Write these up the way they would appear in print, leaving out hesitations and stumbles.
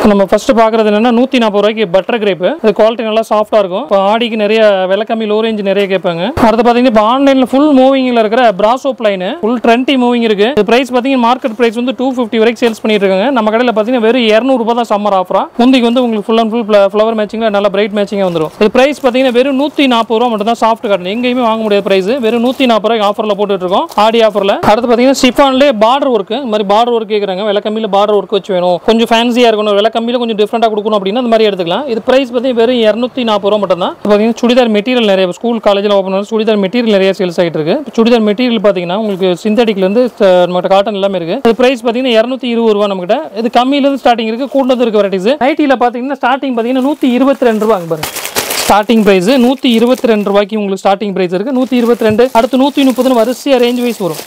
நம்ம ஃபர்ஸ்ட் பாக்குறது என்னன்னா 140 ரூபாய்க்கு பட்டர் கிரேப். இது குவாலிட்டி நல்லா சாஃப்ட்டா இருக்கும். இப்போ ஆடிக்கு நிறைய விலை கம்மி லோ ரேஞ்ச் நிறைய கேட்பாங்க. அடுத்து பாத்தீங்கன்னா இப்போ ஆன்லைன்ல ஃபுல் மூவிங்ல இருக்கிற பிராசோ பிளைன் ஃபுல் 20 மூவிங் இருக்கு. இது பிரைஸ் பாத்தீங்கன்னா மார்க்கெட் பிரைஸ் வந்து 250 வரைக்கும் சேல்ஸ் பண்ணிட்டு இருக்காங்க. நம்ம கடையில பாத்தீங்கன்னா வெறும் 200 ரூபாய் தான் சம்மர் ஆஃபரா. முந்திக்கு வந்து உங்களுக்கு ஃபுல் அண்ட் ஃபுல் ஃப்ளவர் மேட்சிங்ல நல்ல பிரைட் மேட்சிங்கா வந்துரும். இது பிரைஸ் பாத்தீங்கன்னா வெறும் 140 ரூபாய் மட்டும் தான் சாஃப்ட் காட்டன். எங்கேயுமே வாங்க முடியாத பிரைஸ். வெறும் 140 ரூபாய்க்கு ஆஃபர்ல போட்டுட்டு இருக்கோம். ஆடி ஆஃபர்ல. அடுத்து பாத்தீங்கன்னா ஷிஃபான்லயே பார்டர் ஒர்க். இந்த மாதிரி பார்டர் ஒர்க் கேக்குறாங்க. விலை கம்மியில பார்டர் ஒர்க் வச்சு வேணும். கொஞ்சம் ஃபேன்சியா இருக்கணும். விலை கம்மியில கொஞ்சம் டிஃபரெண்டா கொடுக்கணும் அப்படின்னா அந்த மாதிரி எடுத்துக்கலாம். இது பிரைஸ் பாத்தீங்கன்னா வெறும் 240 ரூபாய் மட்டும் தான். பாத்தீங்கன்னா சுடிதார் மெட்டீரியல் நிறைய ஸ்கூல் காலேஜ்ல ஓபன் பண்ணி சுடிதார் மெட்டீரியல் நிறைய சேல்ஸ் ஆயிட்டு இருக்கு. சுடிதார் மெட்டீரியல் பாத்தீங்கன்னா உங்களுக்கு சிந்தட்டிக்ல இருந்து நம்ம காட்டன் எல்லாமே இருக்கு. இது பிரைஸ் பாத்தீங்கன்னா 220 ரூபாய் நம்ம கிட்ட. இது கம்மியில இருந்து ஸ்டார்டிங் இருக்கு, கூடுதல் இருக்கு வெரைட்டிஸ். நைட்டில பாத்தீங்கன்னா ஸ்டார்டிங் பாத்தீங்கன்னா 122 ரூபாய் பாருங்க. ஸ்டார்டிங் பிரைஸ் 122 ரூபாய்க்கு உங்களுக்கு ஸ்டார்டிங் பிரைஸ் இருக்கு. 122 அடுத்து 130 வரிசையா ரேஞ்ச் வைஸ் வரும்.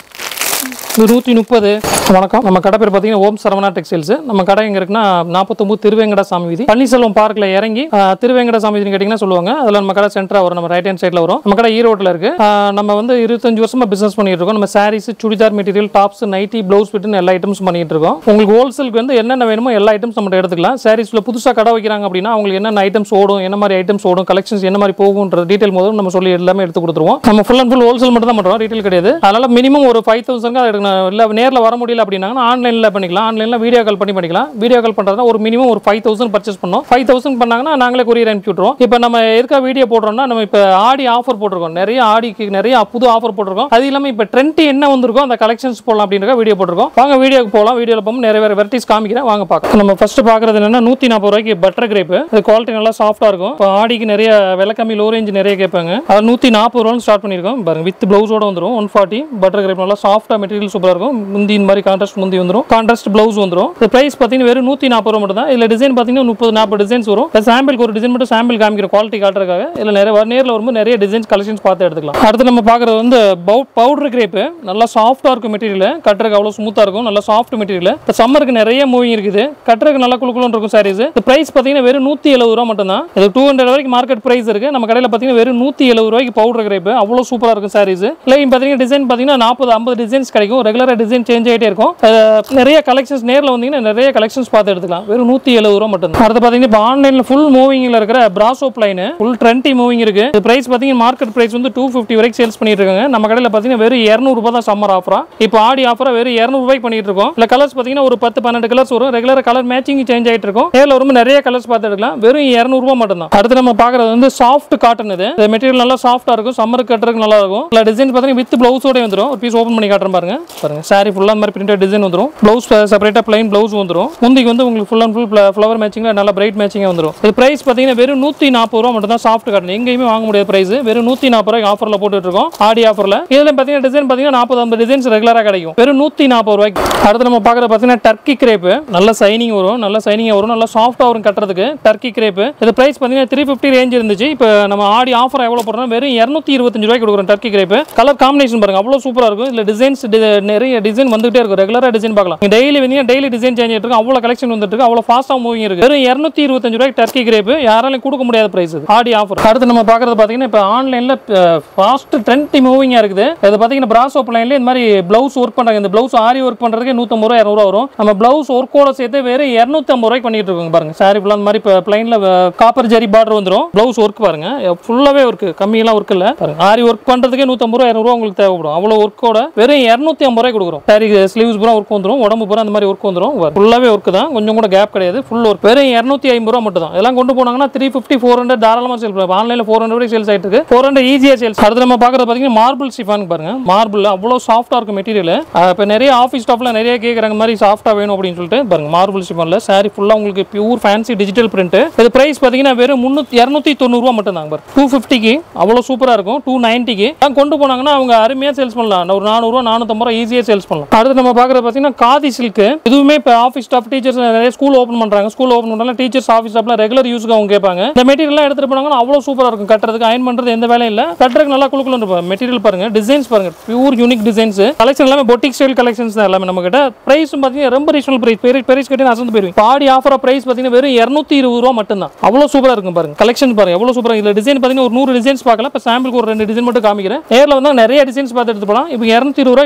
130. வணக்கம். நம்ம கடை பேர் பார்த்தீங்கன்னா ஓம் சரவணா டெக்ஸ்டைல்ஸ். நம்ம கடை எங்க இருக்குன்னா 49 திருவேங்கட சாமி வீதி, பன்னீர்செல்வம் பார்க்ல இறங்கி திருவேங்கட சாமி வீதினு கேட்டிங்கன்னா சொல்லுவாங்க. அதில் நம்ம கடை சென்டரா வரும். நம்ம ரைட் ஹேண்ட் சைடில் வரும். நம்ம கடை ஈரோட்டில் இருக்கு. நம்ம வந்து 25 வருஷமா பிசினஸ் பண்ணிட்டு இருக்கோம். நம்ம saris, churidar material, tops, nighty, blouse ஃபிட்னு எல்லா ஐட்டம்ஸ் பண்ணிட்டு இருக்கோம். உங்களுக்கு ஹோல்சேலுக்கு வந்து என்னென்ன வேணுமோ எல்லா ஐட்டம்ஸ் நம்ம எடுத்துக்கலாம். சாரீஸ்ல புதுசாக கடை வைக்கிறாங்க அப்படின்னா அவங்களுக்கு என்னென்ன ஐட்டம்ஸ் ஓடும், என்ன மாதிரி ஐட்டம்ஸ் ஓடும், கலெக்ஷன்ஸ் என்ன மாதிரி போகும்ன்ற டீடைல் முதல்ல நம்ம சொல்லி எல்லாமே எடுத்து கொடுத்துருவோம். நம்ம ஃபுல் அண்ட் ஃபுல் ஹோல்சேல் மட்டும் தான் பண்றோம், ரீட்டைல் கிடையாது. அதனால மினிமம் ஒரு 5000 எடுக்கணும். நேர்ல வர முடியல அப்படின்னா ஆன்லைன்ல பண்ணிக்கலாம். ஆன்லைன்ல வீடியோ கால் பண்ணி பண்ணிக்கலாம். வீடியோ கால் பண்றதுனா ஒரு மினிமம் ஒரு 5000 பர்ச்சேஸ் பண்ணோம். 5000 பண்ணாங்கன்னா நாங்களே கொரியர் அனுப்பி விட்டுருவோம். இப்போ நம்ம இருக்க வீடியோ போடுறோம்னா நம்ம இப்போ ஆடி ஆஃபர் போட்டிருக்கோம். நிறைய ஆடிக்கு நிறைய புது ஆஃபர் போட்டிருக்கோம். அது இல்லாம இப்போ ட்ரெண்ட் என்ன வந்திருக்கோ அந்த கலெக்ஷன்ஸ் போடலாம் அப்படின்ற வீடியோ போட்டிருக்கோம். வாங்க வீடியோக்கு போகலாம். வீடியோல போகும் நிறைய வெரைட்டிஸ் காமிக்கிறேன். வாங்க பார்க்கலாம். நம்ம ஃபர்ஸ்ட் பாக்குறது என்னன்னா 140 ரூபாய்க்கு பட்டர் கிரேப். இது குவாலிட்டி நல்லா சாஃப்ட்டா இருக்கும். இப்போ ஆடிக்கு நிறைய விலை கம்மி லோ ரேஞ்ச் நிறைய கேட்பாங்க. அது 140 ரூபாய் ஸ்டார்ட் பண்ணிருக்கோம். பாருங்க வித் பிளவுஸோட வந்துரும். 140 பட்டர் கிரேப் நல்லா சாஃப்ட்டா மெட்டீரியல் சூப்பரா இருக்கும். முந்தி இந்த மாதிரி கான்ட்ராஸ்ட் முந்தி வந்துரும். கான்ட்ராஸ்ட் பிளவுஸ் வந்துரும். இந்த பிரைஸ் பாத்தீங்கன்னா வெறும் 140 ரூபாய் மட்டும் தான். இதுல டிசைன் பாத்தீங்கன்னா 30-40 டிசைன்ஸ் வரும். சாம்பிளுக்கு ஒரு டிசைன் மட்டும் சாம்பிள் காமிக்கிற குவாலிட்டி காட்டுறதுக்காக. இதுல நிறைய நேர்ல வரும்போது நிறைய டிசைன்ஸ் கலெக்ஷன்ஸ் பார்த்து எடுத்துக்கலாம். அடுத்து நம்ம பாக்குறது வந்து பவுடர் கிரேப். நல்லா சாஃப்ட்டா இருக்கும் மெட்டீரியல். கட்டுறதுக்கு அவ்வளவு ஸ்மூத்தா இருக்கும். நல்லா சாஃப்ட் மெட்டீரியல். இப்போ சம்மருக்கு நிறைய மூவிங் இருக்குது. கட்டுறதுக்கு நல்லா குளுக்குளுன்னு இருக்கும் சாரீஸ். இந்த பிரைஸ் பாத்தீங்கன்னா வெறும் 170 ரூபாய் மட்டும் தான். இது 200 வரைக்கும் மார்க்கெட் பிரைஸ் இருக்கு. நம்ம கடையில பாத்தீங்கன்னா வெறும் 170 ரூபாய்க்கு பவுடர் கிரேப். அவ்வளவு சூப்பரா இருக்கும் சாரீஸ். லைன் பாத்தீங்கன்னா டிசைன் பாத்தீங்கன்னா 40-50 டிசைன்ஸ் கிடைக்கும். ரெகுலரா டிசைன் சேஞ்ச் ஆயிட்டே இருக்கும். நிறைய கலெக்ஷன்ஸ் நேர்ல வந்தீங்கன்னா நிறைய கலெக்ஷன்ஸ் பார்த்து எடுத்துக்கலாம். வெறும் 170 ரூபாய் மட்டும் தான். அடுத்து பாத்தீங்கன்னா இப்போ ஆன்லைன்ல ஃபுல் மூவிங்ல இருக்கிற பிராசோ பிளைன் ஃபுல் 20 மூவிங் இருக்கு. இது பிரைஸ் பாத்தீங்கன்னா மார்க்கெட் பிரைஸ் வந்து 250 வரைக்கும் சேல்ஸ் பண்ணிட்டு இருக்காங்க. நம்ம கடையில பாத்தீங்கன்னா வெறும் 200 ரூபாய் தான் சம்மர் ஆஃபரா. இப்போ ஆடி ஆஃபரா வெறும் 200 ரூபாய்க்கு பண்ணிட்டு இருக்கோம். இல்ல கலர்ஸ் பாத்தீங்கன்னா ஒரு 10-12 கலர்ஸ் வரும். ரெகுலரா கலர் மேட்சிங் சேஞ்ச் ஆயிட்டு இருக்கும். நேர்ல ரொம்ப நிறைய கலர்ஸ் பார்த்து எடுக்கலாம். வெறும் 200 ரூபாய் மட்டும் தான். அடுத்து நம்ம பாக்குறது வந்து சாஃப்ட் காட்டன். இது மெட்டீரியல் நல்லா சாஃப்ட்டா இருக்கும். சம்மருக்கு கட்டுறதுக்கு நல்லா இருக்கும். இல்ல டிசைன் பாத்தீங்கன்னா வித் பிளவுஸோட வந்துரும். ஒரு பீஸ் ஓபன் பண்ணி காட்டுறேன் பாருங்க. பாருங்க சாரி ஃபுல்லா இந்த மாதிரி பிரிண்டட் டிசைன் வந்துரும். பிளவுஸ் செப்பரேட்டா plain blouse வந்துரும். முந்திக்கு வந்து உங்களுக்கு ஃபுல் அண்ட் ஃபுல் ஃப்ளவர் மேட்சிங்ல நல்ல பிரைட் மேட்சிங்கா வந்துரும். இது பிரைஸ் பாத்தீங்கன்னா வெறும் 140 ரூபாய் மட்டும் தான் சாஃப்ட் காட்டன். எங்கேயுமே வாங்க முடியாத பிரைஸ். வெறும் 140 ரூபாய்க்கு ஆஃபர்ல போட்டுட்டு இருக்கோம். ஆடி ஆஃபர்ல. இதுல பாத்தீங்கன்னா டிசைன் பாத்தீங்கன்னா 40-50 டிசைன்ஸ் ரெகுலரா கிடைக்கும். வெறும் 140 ரூபாய்க்கு. அடுத்து நம்ம பாக்குறது பாத்தீங்கன்னா டர்க்கி கிரேப். நல்ல சைனிங் வரும். நல்ல சைனிங்கா வரும். நல்ல சாஃப்ட்டா வரும் கட்டுறதுக்கு. Turkey grape. இது பிரைஸ் பாத்தீங்கன்னா 350 ரேஞ்ச் இருந்துச்சு. இப்போ நம்ம ஆடி ஆஃபர் எவ்வளவு போடுறோம்? வெறும் 225 ரூபாய்க்கு கொடுக்குறோம் டர்க்கி கிரேப். கலர் காம்பினேஷன் பாருங்க அவ்வளவு சூப்பரா இருக்கும். இதுல டிசைன்ஸ் நிறைய டிசைன் வந்துட்டே இருக்கும். ரெகுலரா டிசைன் பார்க்கலாம். டெய்லி வந்து டெய்லி டிசைன் சேஞ்ச் ஆயிட்டு இருக்கு. அவ்வளவு கலெக்ஷன் வந்துட்டு இருக்கு. அவ்வளவு ஃபாஸ்டா மூவிங் இருக்கு. வெறும் 225 ரூபாய்க்கு டர்க்கி கிரேப். யாராலையும் கொடுக்க முடியாத பிரைஸ் இது. ஆடி ஆஃபர். அடுத்து நம்ம பாக்குறது பாத்தீங்கன்னா இப்போ ஆன்லைன்ல ஃபாஸ்ட் ட்ரெண்ட் மூவிங்கா இருக்குது. இது பாத்தீங்கன்னா பிராசோ பிளைன்ல இந்த மாதிரி பிளவுஸ் ஒர்க் பண்றாங்க. இந்த பிளவுஸ் ஆரி ஒர்க் பண்றதுக்கு 150 ரூபாய் 200 வரும். நம்ம பிளவுஸ் ஒர்க்கோட சேர்த்து வெறும் 250 ரூபாய்க்கு பண்ணிட்டு இருக்கோம் பாருங்க. சாரி ஃபுல்லா இந்த மாதிரி பிளைன்ல காப்பர் ஜரி பார்டர் வந்துரும். பிளவுஸ் ஒர்க் பாருங்க ஃபுல்லாவே ஒர்க். கம்மியெல்லாம் ஒர்க் இல்ல பாருங்க. ஆரி ஒர்க் பண்றதுக்கு 150 ரூபாய் 200 உங்களுக்கு தேவைப்படும். அவ்வளவு ஒர்க்கோட வெறும் 250 ரூபாய் கொடுக்குறோம். சாரி ஸ்லீவ்ஸ் பூரா ஒர்க் வந்துரும். உடம்பு பூரா அந்த மாதிரி ஒர்க் வந்துரும். ஃபுல்லாவே ஒர்க் தான். கொஞ்சம் கூட கேப் கிடையாது. Full work. வெறும் 250 ரூபாய் மட்டும் தான். இதெல்லாம் கொண்டு போனாங்கன்னா 350-400 தாராளமா சேல் பண்ணலாம். ஆன்லைன்ல 400 வரைக்கும் சேல்ஸ் ஆயிட்டு இருக்கு. 400 ஈஸியா சேல்ஸ். அடுத்து நம்ம பாக்குறது பாத்தீங்கன்னா மார்பிள் ஷிஃபான் பாருங்க. மார்பிள் அவ்வளவு சாஃப்ட்டா இருக்கும் மெட்டீரியல். இப்போ நிறைய ஆஃபீஸ் ஸ்டாஃப்ல நிறைய கேக்குறாங்க மாதிரி சாஃப்ட்டா வேணும் அப்படின்னு சொல்லிட்டு பாருங்க மார்பிள் ஷிஃபான்ல சாரி ஃபுல்லா உங்களுக்கு பியூர் ஃபேன்சி டிஜிட்டல் பிரிண்ட். இது பிரைஸ் பாத்தீங்கன்னா வெறும் 290 ரூபாய் மட்டும் தான். 250க்கு அவ்வளவு சூப்பரா இருக்கும். 290க்கு கொண்டு போனாங்கன்னா அவங்க அருமையா சேல்ஸ் பண்ணலாம். ஒரு 400 ரூபாய் 450 ரூபாய் ஈஸியா சேல்ஸ் பண்ணலாம். அடுத்து நம்ம பாக்குறது பாத்தீங்கன்னா காதி சில்க். இதுவுமே இப்போ ஆஃபீஸ் ஸ்டாஃப் டீச்சர்ஸ் நிறைய ஸ்கூல் ஓபன் பண்றாங்க. ஸ்கூல் ஓபன் பண்ணாலும் டீச்சர்ஸ் ஆஃபீஸ் ஸ்டாஃப்ல ரெகுலர் யூஸ்க்கு அவங்க கேட்பாங்க. இந்த மெட்டீரியல் எடுத்துட்டு போனாங்கன்னா அவ்வளவு சூப்பரா இருக்கும். கட்டுறதுக்கு அயன் பண்றது எந்த வேலையும் இல்ல. கட்டுறதுக்கு நல்லா குளுக்குன்னு இருக்கும். மெட்டீரியல் பாருங்க. டிசைன்ஸ் பாருங்க பியூர் யூனிக் டிசைன்ஸ். கலெக்ஷன் எல்லாமே பொட்டிக் ஸ்டைல் கலெக்ஷன்ஸ் தான் எல்லாமே நம்ம கிட்ட. பிரைஸ் பாத்தீங்கன்னா ரொம்ப ரீசனபிள் பிரைஸ். பிரைஸ் கட்டி அசந்து போயிருவீங்க. பாடி ஆஃபர் பிரைஸ் பாத்தீங்கன்னா வெறும் 220 ரூபாய் மட்டும் தான். அவ்வளவு சூப்பரா இருக்கும் பாருங்க. கலெக்ஷன் பாருங்க எவ்வளவு சூப்பரா. இதுல டிசைன் பாத்தீங்கன்னா ஒரு 100 டிசைன்ஸ் பார்க்கலாம். இப்ப சாம்பிளுக்கு ஒரு 2 டிசைன் மட்டும் காமிக்கிறேன். நேர்ல வந்து நிறைய டிசைன்ஸ் பார்த்து எடுத்து போலாம். இப்போ 220 ரூபாய் வாங்கினாலும்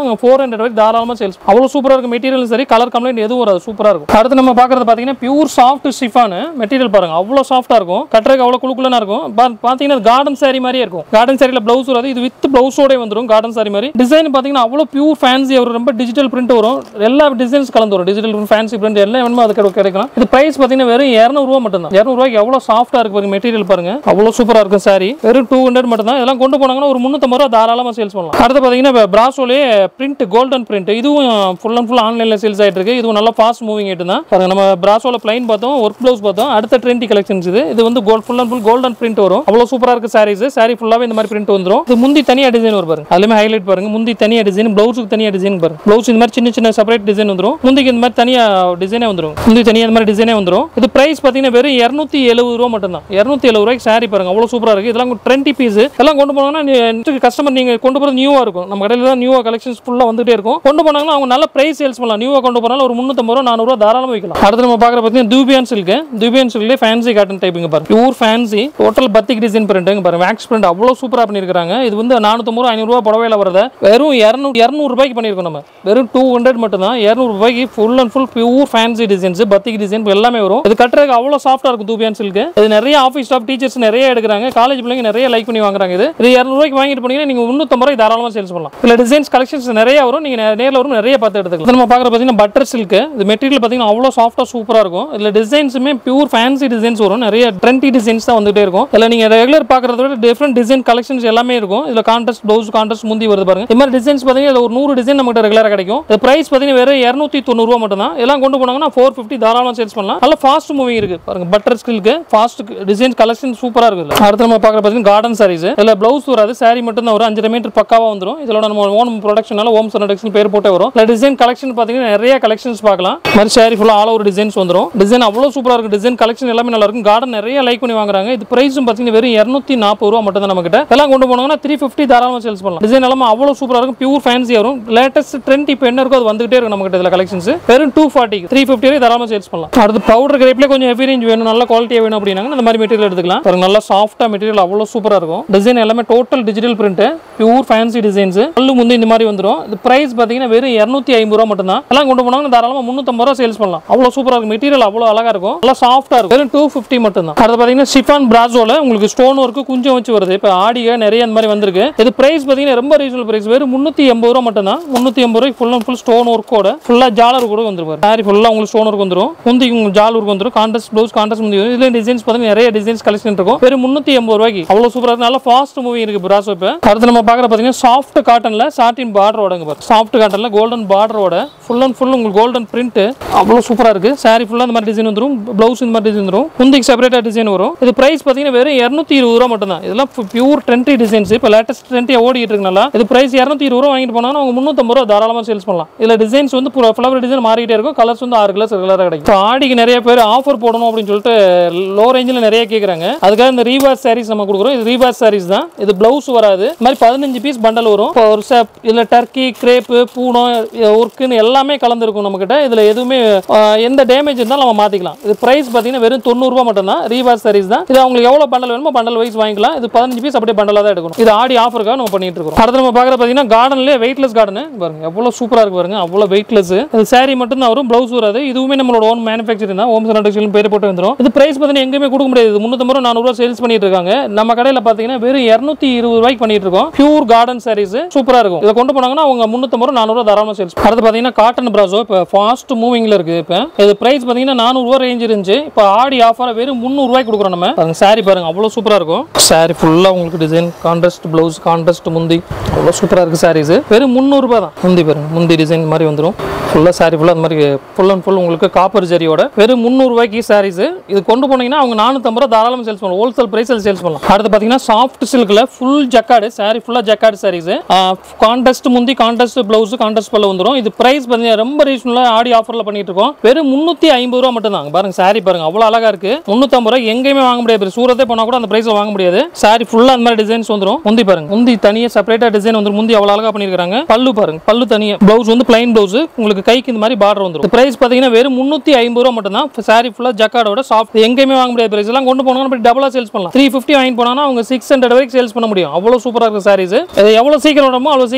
போனாலும் 400 வரைக்கும் தாராளமா சேல்ஸ். அவ்வளவு சூப்பரா இருக்கு மெட்டீரியல். சரி, கலர் கம்ப்ளைண்ட் எதுவும் வராது, சூப்பரா இருக்கும். அடுத்து நம்ம பாக்குறது பாத்தீங்கன்னா பியூர் சாஃப்ட் ஷிஃபான் மெட்டீரியல். பாருங்க அவ்வளவு சாஃப்டா இருக்கும், கட்டறதுக்கு அவ்வளவு குளுகுலனா இருக்கும். பாத்தீங்கன்னா கார்டன் சாரி மாதிரியே இருக்கும். கார்டன் சாரில ப்ளவுஸ் வராது, இது வித் ப்ளவுஸோட வந்துரும். கார்டன் சாரி மாதிரி டிசைன் பாத்தீங்கன்னா அவ்வளவு பியூர் ஃபேன்சி வரும். ரொம்ப டிஜிட்டல் பிரிண்ட் வரும், எல்லா டிசைன்ஸ் கலந்து வரும். டிஜிட்டல் ஃபேன்சி பிரிண்ட் எல்லாம் வேணுமோ அது கிடைக்கும். இது பிரைஸ் பாத்தீங்கன்னா வெறும் 200 ரூபாய் மட்டும் தான். 200 ரூபாய்க்கு எவ்வளவு சாஃப்டா இருக்கு பாருங்க மெட்டீரியல். பாருங்க அவ்வளவு சூப்பரா இருக்கும். சாரி வெறும் 200 மட்டும் தான். இதெல்லாம் கொண்டு போனாங்கன்னா ஒரு 350 ரூபாய் தாராளமா சேல்ஸ் பண்ணலாம். அடுத்து பாத்தீங்கன்னா பிராசோலே பிரிண்ட் கோல்டன் பிரிண்ட், இதுவும் ஃபுல் அண்ட் ஃபுல் ஆன்லைன்ல சேல்ஸ் ஆயிட்டு இருக்கு. இதுவும் நல்லா ஃபாஸ்ட் மூவிங் ஐட்டம் தான். பாருங்க நம்ம பிராசோல ப்ளைன் பார்த்தோம், ஒர்க் ப்ளவுஸ் பார்த்தோம். அடுத்த ட்ரெண்டி கலெக்ஷன்ஸ் இது வந்து full and full golden print வரும். அவ்வளவு சூப்பரா இருக்கு சாரீஸ். சாரி ஃபுல்லாவே இந்த மாதிரி பிரிண்ட் வந்துரும். இது முந்தி தனியா டிசைன் வரும் பாருங்க, அதுலயே ஹைலைட் பாருங்க. முந்தி தனியா டிசைன், ப்ளவுஸ்க்கு தனியா டிசைன் பாருங்க. ப்ளவுஸ் இந்த மாதிரி சின்ன சின்ன செப்பரேட் டிசைன் வந்துரும். முந்திக்கு இந்த மாதிரி தனியா டிசைனே வந்துரும். முந்தி தனியா இந்த மாதிரி டிசைனே வந்துரும். இது பிரைஸ் பாத்தீங்கன்னா வெறும் 270 ரூபாய் மட்டும் தான். 270 ரூபாய்க்கு சாரி பாருங்க அவ்வளவு சூப்பரா இருக்கு. இதெல்லாம் ட்ரெண்டி பீஸ். எல்லாம் கொண்டு போனாங்கன்னா கஸ்டமர் நீங்க கொண்டு போறது நியூவா இருக்கும். நம்ம கடையில தான் நியூவா கலெக்ஷன்ஸ் ஃபுல்லா வந்துட்டே இருக்கும். கொண்டு போனாங்கன்னா அவங்க நல்ல பிரைஸ் சேல்ஸ் பண்ணலாம். நியூவா கொண்டு போனாலும் ஒரு 350 ரூபாய் 400 ரூபாய் தாராளமா வைக்கலாம். அடுத்து நம்ம பாக்குற பாத்தீங்கன்னா டியூபியன் சில்க். டியூபியன் சில்க்ல ஃபேன்சி காட்டன் டைப்பிங் பாருங்க. Pure fancy total batik design print பாருங்க. வேக்ஸ் பிரிண்ட் அவ்வளவு சூப்பரா பண்ணிருக்காங்க. இது வந்து 450 500 ரூபாய் புடவையில வரத வெறும் 200 ரூபாய்க்கு பண்ணிருக்கோம். நம்ம வெறும் 200 மட்டும் தான். 200 ரூபாய்க்கு full and full pure fancy designs, batik design எல்லாமே வரும். இது கட்டறதுக்கு அவ்வளவு சாஃப்ட்டா இருக்கும் டியூபியன் சில்க். இது நிறைய ஆபீஸ் ஸ்டாஃப் டீச்சர்ஸ் நிறைய எடுக்கறாங்க. காலேஜ் பிள்ளைங்க நிறைய லைக் பண்ணி வாங்குறாங்க. இது 200 ரூபாய்க்கு வாங்கிட்டு போனீங்கன்னா நீங்க 350 ரூபாய் தாராளமா சேல்ஸ் பண்ணலாம். இல்ல டிசைன்ஸ் கலெக்ஷன்ஸ் நிறைய வரும். நீங்க நேர்ல வரும் நிறைய பார்த்து எடுத்துக்கலாம். நம்ம பாக்குற பாத்தீங்கன்னா பட்டர் சில்க். இது மெட்டீரியல் பாத்தீங்கன்னா அவ்வளவு சாஃப்ட்டா சூப்பரா இருக்கும். இதுல டிசைன்ஸ்மே பியூர் ஃபேன்சி டிசைன்ஸ் வரும். நிறைய ட்ரெண்டி டிசைன்ஸ் தான் வந்துட்டே இருக்கும். இல்ல நீங்க ரெகுலர் பாக்குறத விட டிஃபரண்ட் டிசைன் கலெக்ஷன்ஸ் எல்லாமே இருக்கும். இதுல கான்ட்ராஸ்ட் ப்ளவுஸ், கான்ட்ராஸ்ட் முந்தி வருது பாருங்க. இந்த மாதிரி டிசைன்ஸ் பாத்தீங்கன்னா ஒரு 100 டிசைன் நமக்கு ரெகுலரா கிடைக்கும். இது பிரைஸ் பாத்தீங்கன்னா வெறும் 290 ரூபாய் மட்டும் தான். எல்லாம் கொண்டு போனாங்கன்னா 450 தாராளமா சேல்ஸ் பண்ணலாம். நல்ல ஃபாஸ்ட் மூவிங் இருக்கு பாருங்க. Butter silk fast design collection சூப்பரா இருக்கு. அடுத்து நம்ம பாக்குற பாத்தீங்கன்னா கார்டன் சாரீஸ். இதுல ப்ளவுஸ் வராது, சாரி மட்டும் தான் வரும். 5 மீட்டர் பக்காவா வந்துரும். இதோட நம்ம ஓன் ப்ரொடக்ஷனால ஹோம் ப்ரொடக்ஷன் பேர் போட்டே வரும். இல்ல டிசைன் கலெக்ஷன் பாத்தீங்கன்னா நிறைய கலெக்ஷன்ஸ் பார்க்கலாம். மாதிரி சாரி ஃபுல்லா ஆல் ஓவர் டிசைன்ஸ் வந்துரும். டிசைன் அவ்வளவு சூப்பரா இருக்கு. டிசைன் கலெக்ஷன் எல்லாமே நல்லா இருக்கும். கார்டன் நிறைய லைக் பண்ணி வாங்குறாங்க. இது பிரைஸும் பாத்தீங்கன்னா வெறும் 240 ரூபாய் மட்டும் தான். நம்ம கிட்ட எல்லாம் கொண்டு போனாங்கன்னா 350 தாராளமா சேல்ஸ் பண்ணலாம். டிசைன் எல்லாம் அவ்வளவு சூப்பரா இருக்கும். பியூர் ஃபேன்சி வரும். லேட்டஸ்ட் ட்ரெண்ட் இப்போ என்ன இருக்கோ அது வந்துட்டே இருக்கு நம்ம கிட்ட. இதுல கலெக்ஷன்ஸ் வெறும் 240 350 வரை தாராளமா சேல்ஸ் பண்ணலாம். அடுத்து பவுடர் கிரேப்ல கொஞ்சம் ஹெவி ரேஞ்ச் வேணும், நல்ல குவாலிட்டியா வேணும் அப்படின்னா இந்த மாதிரி மெட்டீரியல் எடுத்துக்கலாம். பாருங்க நல்லா சாஃப்ட்டா மெட்டீரியல் அவ்வளவு சூப்பரா இருக்கும். டிசைன் எல்லாமே total digital print, pure fancy designs. Pallu முந்தி இந்த மாதிரி வந்துரும். இது பிரைஸ் பாத்தீங்கன்னா வெறும் 250 ரூபாய் மட்டும் தான். எல்லாம் கொண்டு போனாங்கன்னா தாராளமா 350 ரூபாய் சேல்ஸ் பண்ணலாம். அவ்வளவு சூப்பரா இருக்கும். மெட்டீரியல் அவ்வளவு அழகா இருக்கும். நல்லா சாஃப்ட்டா இருக்கும். வெறும் 250 மட்டும் தான். அடுத்து பாத்தீங்கன்னா ஷிஃபான் பிராசோல உங்களுக்கு ஸ்டோன் ஒர்க் குஞ்சம் வச்சு வருது. இப்போ ஆடிக நிறைய இந்த மாதிரி வந்திருக்கு. இது பிரைஸ் பாத்தீங்கன்னா ரொம்ப ரீசனபிள் பிரைஸ். வெறும் 380 ரூபாய் மட்டும் தான். 380 ரூபாய்க்கு ஃபுல் அண்ட் ஃபுல் ஸ்டோன் ஒர்க்கோட ஃபுல்லா ஜாலர் கூட வந்துரும். சாரி ஃபுல்லா உங்களுக்கு ஸ்டோன் ஒர்க் வந்துரும். முந்தி ஜால் ஒர்க் வந்துரும். கான்ட்ராஸ்ட் ப்ளவுஸ், கான்ட்ராஸ்ட் முந்தி வரும். இதுல டிசைன்ஸ் பாத்தீங்கன்னா நிறைய டிசைன்ஸ் கலெக்ஷன் இருக்கும். வெறும் 380 ரூபாய்க்கு அவ்வளவு சூப்பரா இருக்கு. நல்லா ஃபாஸ்ட் மூவிங் இருக்கு பிராசோ. இப்போ அடுத்து நம்ம பாக்குற பாத்தீங்கன்னா சாஃப்ட் காட்டன்ல சாட்டின் பார்டரோட பாருங்க. சாஃப்ட் காட்டன்ல கோல்டன் பார்டரோட ஃபுல் அண்ட் ஃபுல் உங்களுக்கு கோல்டன் பிரிண்ட் அவ்வளவு சூப்பரா இருக்கு. சாரி ஃபுல்லா இந்த மாதிரி டிசைன் வந்துரும். ப்ளவுஸ் இந்த மாதிரி டிசைன் வந்துரும். முந்திக்கு செப்பரேட்டா டிசைன் வரும். இது பிரைஸ் பாத்தீங்கன்னா வெறும் 220 ரூபாய் மட்டும் தான். இதெல்லாம் பியூர் ட்ரெண்டி டிசைன்ஸ். இப்போ லேட்டஸ்ட் ட்ரெண்டி ஓடிட்டு இருக்கனால இது பிரைஸ் 220 ரூபாய் வாங்கிட்டு போனாங்கன்னா அவங்க 350 ரூபாய் தாராளமா சேல்ஸ் பண்ணலாம். இதுல டிசைன்ஸ் வந்து ஃப்ளவர் டிசைன் மாறிட்டே இருக்கும். கலர்ஸ் வந்து 6 கலர்ஸ் ரெகுலரா கிடைக்கும். ஆடிக்கு நிறைய பேர் ஆஃபர் போடணும் அப்படின்னு சொல்லிட்டு லோ ரேஞ்சில் நிறைய கேட்குறாங்க. அதுக்காக இந்த ரீவாஷ் சாரீஸ் நம்ம கொடுக்குறோம். இது ரீவாஷ் சாரீஸ் தான். இது பிளவுஸ் வராது. இந்த மாதிரி 15 பீஸ் பண்டல் வரும். ஒரு இதுல டர்க்கி, கிரேப்பு, பூனோ, ஒர்க்குன்னு எல்லாமே கலந்துருக்கும் நம்ம கிட்ட. இதுல எதுவுமே எந்த டேமேஜ் இருந்தாலும் நம்ம மாத்திக்கலாம். இது பிரைஸ் பாத்தீங்கன்னா வெறும் 90 ரூபாய் மட்டும் தான். ரீவாஷ் சாரீஸ் தான். இது அவங்களுக்கு எவ்வளவு பண்டல் வேணுமோ பண்டல் வைஸ் வாங்கிக்கலாம். இது 15 பீஸ் அப்படியே பண்டலா தான் எடுக்கணும். இது ஆடி ஆஃபருக்காக நம்ம பண்ணிட்டு இருக்கோம். அடுத்து நம்ம பாக்குற பாத்தீங்கன்னா கார்டன்ல வெயிட்லெஸ் கார்டன் பாருங்க. எவ்வளவு சூப்பரா இருக்கு பாருங்க. அவ்வளவு வெயிட்லெஸ். இது சாரி மட்டும் தான் வரும். பிளவுஸ் வராது. இதுவுமே நம்மளோட ஓன் மேனுஃபேக்சரிங் தான். ஹோம் டெக்ஸ்டைல்ஸ் பேர் போட்டு வந்துரும். இது பிரைஸ் பாத்தீங்கன்னா எங்கேயுமே கொடுக்க முடியாது. 350 ரூபாய் 400 ரூபாய் சேல்ஸ் பண்ணிட்டு இருக்காங்க. நம்ம கடையில பாத்தீங்கன்னா வெறும் 220 ரூபாய்க்கு பண்ணிட்டு இருக்கோம். பியூர் கார்டன் சாரீஸ் சூப்பரா இருக்கும். இத கொண்டு போனாங்கன்னா அவங்க 350 ரூபாய் 400 ரூபாய் தாராளமா சேல்ஸ். அடுத்து பாத்தீங்கன்னா காட்டன் பிராசோ இப்போ ஃபாஸ்ட் மூவிங்ல இருக்கு. இப்போ இது பிரைஸ் பாத்தீங்கன்னா 400 ரூபாய் ரேஞ்ச் இருந்துச்சு. இப்போ ஆடி ஆஃபர் வெறும் 300 ரூபாய்க்கு கொடுக்குறோம். நம்ம பாருங்க சாரி பாருங்க அவ்வளவு சூப்பரா இருக்கும். சாரி ஃபுல்லா உங்களுக்கு டிசைன், கான்ட்ராஸ்ட் பிளவுஸ், கான்ட்ராஸ்ட் முந்தி அவ்வளவு சூப்பரா இருக்கு. சாரீஸ் வெறும் 300 ரூபாய் தான். முந்தி பாருங்க, முந்தி டிசைன் மாதிரி வந்துரும். ஃபுல்லா சாரி ஃபுல்லா அந்த மாதிரி ஃபுல் அண்ட் ஃபுல் உங்களுக்கு காப்பர் ஜரியோட வெறும் 300 ரூபாய்க்கு சாரீஸ். இது கொண்டு போனீங்கன்னா அவங்க 450 ரூபாய் தாராளமா சேல்ஸ் பண்ணலாம். ஹோல்சேல் பிரைஸ்ல சேல்ஸ் பண்ணலாம். அடுத்து பாத்தீங்கன்னா சாஃப்ட் சில்க்ல ஃபுல் ஜக்கார்டு சாரி ஃபுல்லா ஜக்கார்டு சாரீஸ். கான்ட்ராஸ்ட் முந்தி, கான்ட்ராஸ்ட் பிளவுஸ், கான்ட்ராஸ்ட் பல்ல வந்துரும். இது பிரைஸ் பாத்தீங்கன்னா ரொம்ப ரீசனபிளா ஆடி ஆஃபர்ல பண்ணிட்டு இருக்கோம். வெறும் 350 ரூபாய் மட்டும் தான். பாருங்க சாரி பாருங்க அவ்வளவு அழகா இருக்கு. 350 ரூபாய் எங்கேயுமே வாங்க முடியாது. சூரத்தே போனா கூட அந்த பிரைஸ்ல வாங்க முடியாது. சாரி ஃபுல்லா அந்த மாதிரி டிசைன்ஸ் வந்துரும். முந்தி பாருங்க, முந்தி தனியா செப்பரேட்டா டிசைன் வந்துரும். முந்தி அவ்வளவு அழகா பண்ணிருக்காங்க. பல்லு பாருங்க, பல்லு தனியா. பிளவுஸ் வந்து பிளைன் பிளவுஸ். உங்களுக்கு கைக்கு இந்த மாதிரி பார்டர் வந்துரும். பிரைஸ் பாத்தீங்கன்னா வெறும் 350 ரூபாய் மட்டும் தான். சாரி ஃபுல்லா ஜக்கார்டோட சாஃப்ட். எங்கேயுமே வாங்க முடியாது. பிரைஸ் எல்லாம் கொண்டு போனாங்கன்னா டபுளா சேல்ஸ் பண்ணலாம். 350 வாங்கி போனா அவங்க 600 வரைக்கும் சேல்ஸ் பண்ண முடியும். அவ்வளவு சூப்பரா இருக்கு சாரீஸ். எவ்வளவு சீக்கிரம் வரமோ அவ்வளவு சீக்கிரம் வாங்க.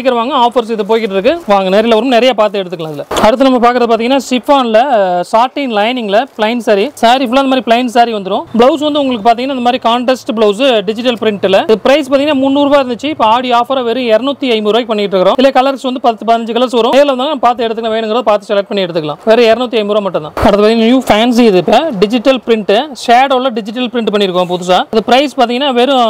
ஆஃபர்ஸ் இது போய்கிட்டு இருக்கு. வாங்க நேரில் வரும் நிறைய பார்த்து எடுத்துக்கலாம். இதுல அடுத்து நம்ம பார்க்கறது பார்த்தீங்கன்னா சிஃபான்ல சாட்டின் லைனிங்ல பிளைன் சாரி ஃபுல்லாக இந்த மாதிரி பிளைன் சாரி வந்துடும். பிளவுஸ் வந்து உங்களுக்கு பார்த்தீங்கன்னா இந்த மாதிரி கான்ட்ராஸ்ட் பிளவுஸ் டிஜிட்டல் பிரிண்ட்ல. இது பிரைஸ் பார்த்தீங்கன்னா 300 ரூபாய் இருந்துச்சு. இப்போ ஆடி ஆஃபர் வெறும் 250 ரூபாய்க்கு பண்ணிட்டு இருக்கோம். இதுல கலர்ஸ் வந்து 10-15 கலர்ஸ் வரும். நேரில் வந்தாங்க பார்த்து எடுத்துக்கலாம். வேணுங்கிறத பார்த்து செலக்ட் பண்ணி எடுத்துக்கலாம். வெறும் 250 ரூபாய் மட்டும் தான். அடுத்து பார்த்தீங்கன்னா நியூ ஃபேன்சி இது இப்போ டிஜிட்டல் பிரிண்ட் ஷேடோல டிஜிட்டல் பிரிண்ட் பண்ணிருக்கோம் புதுசா. இது பிரைஸ் பார்த்தீங்கன்னா வெறும்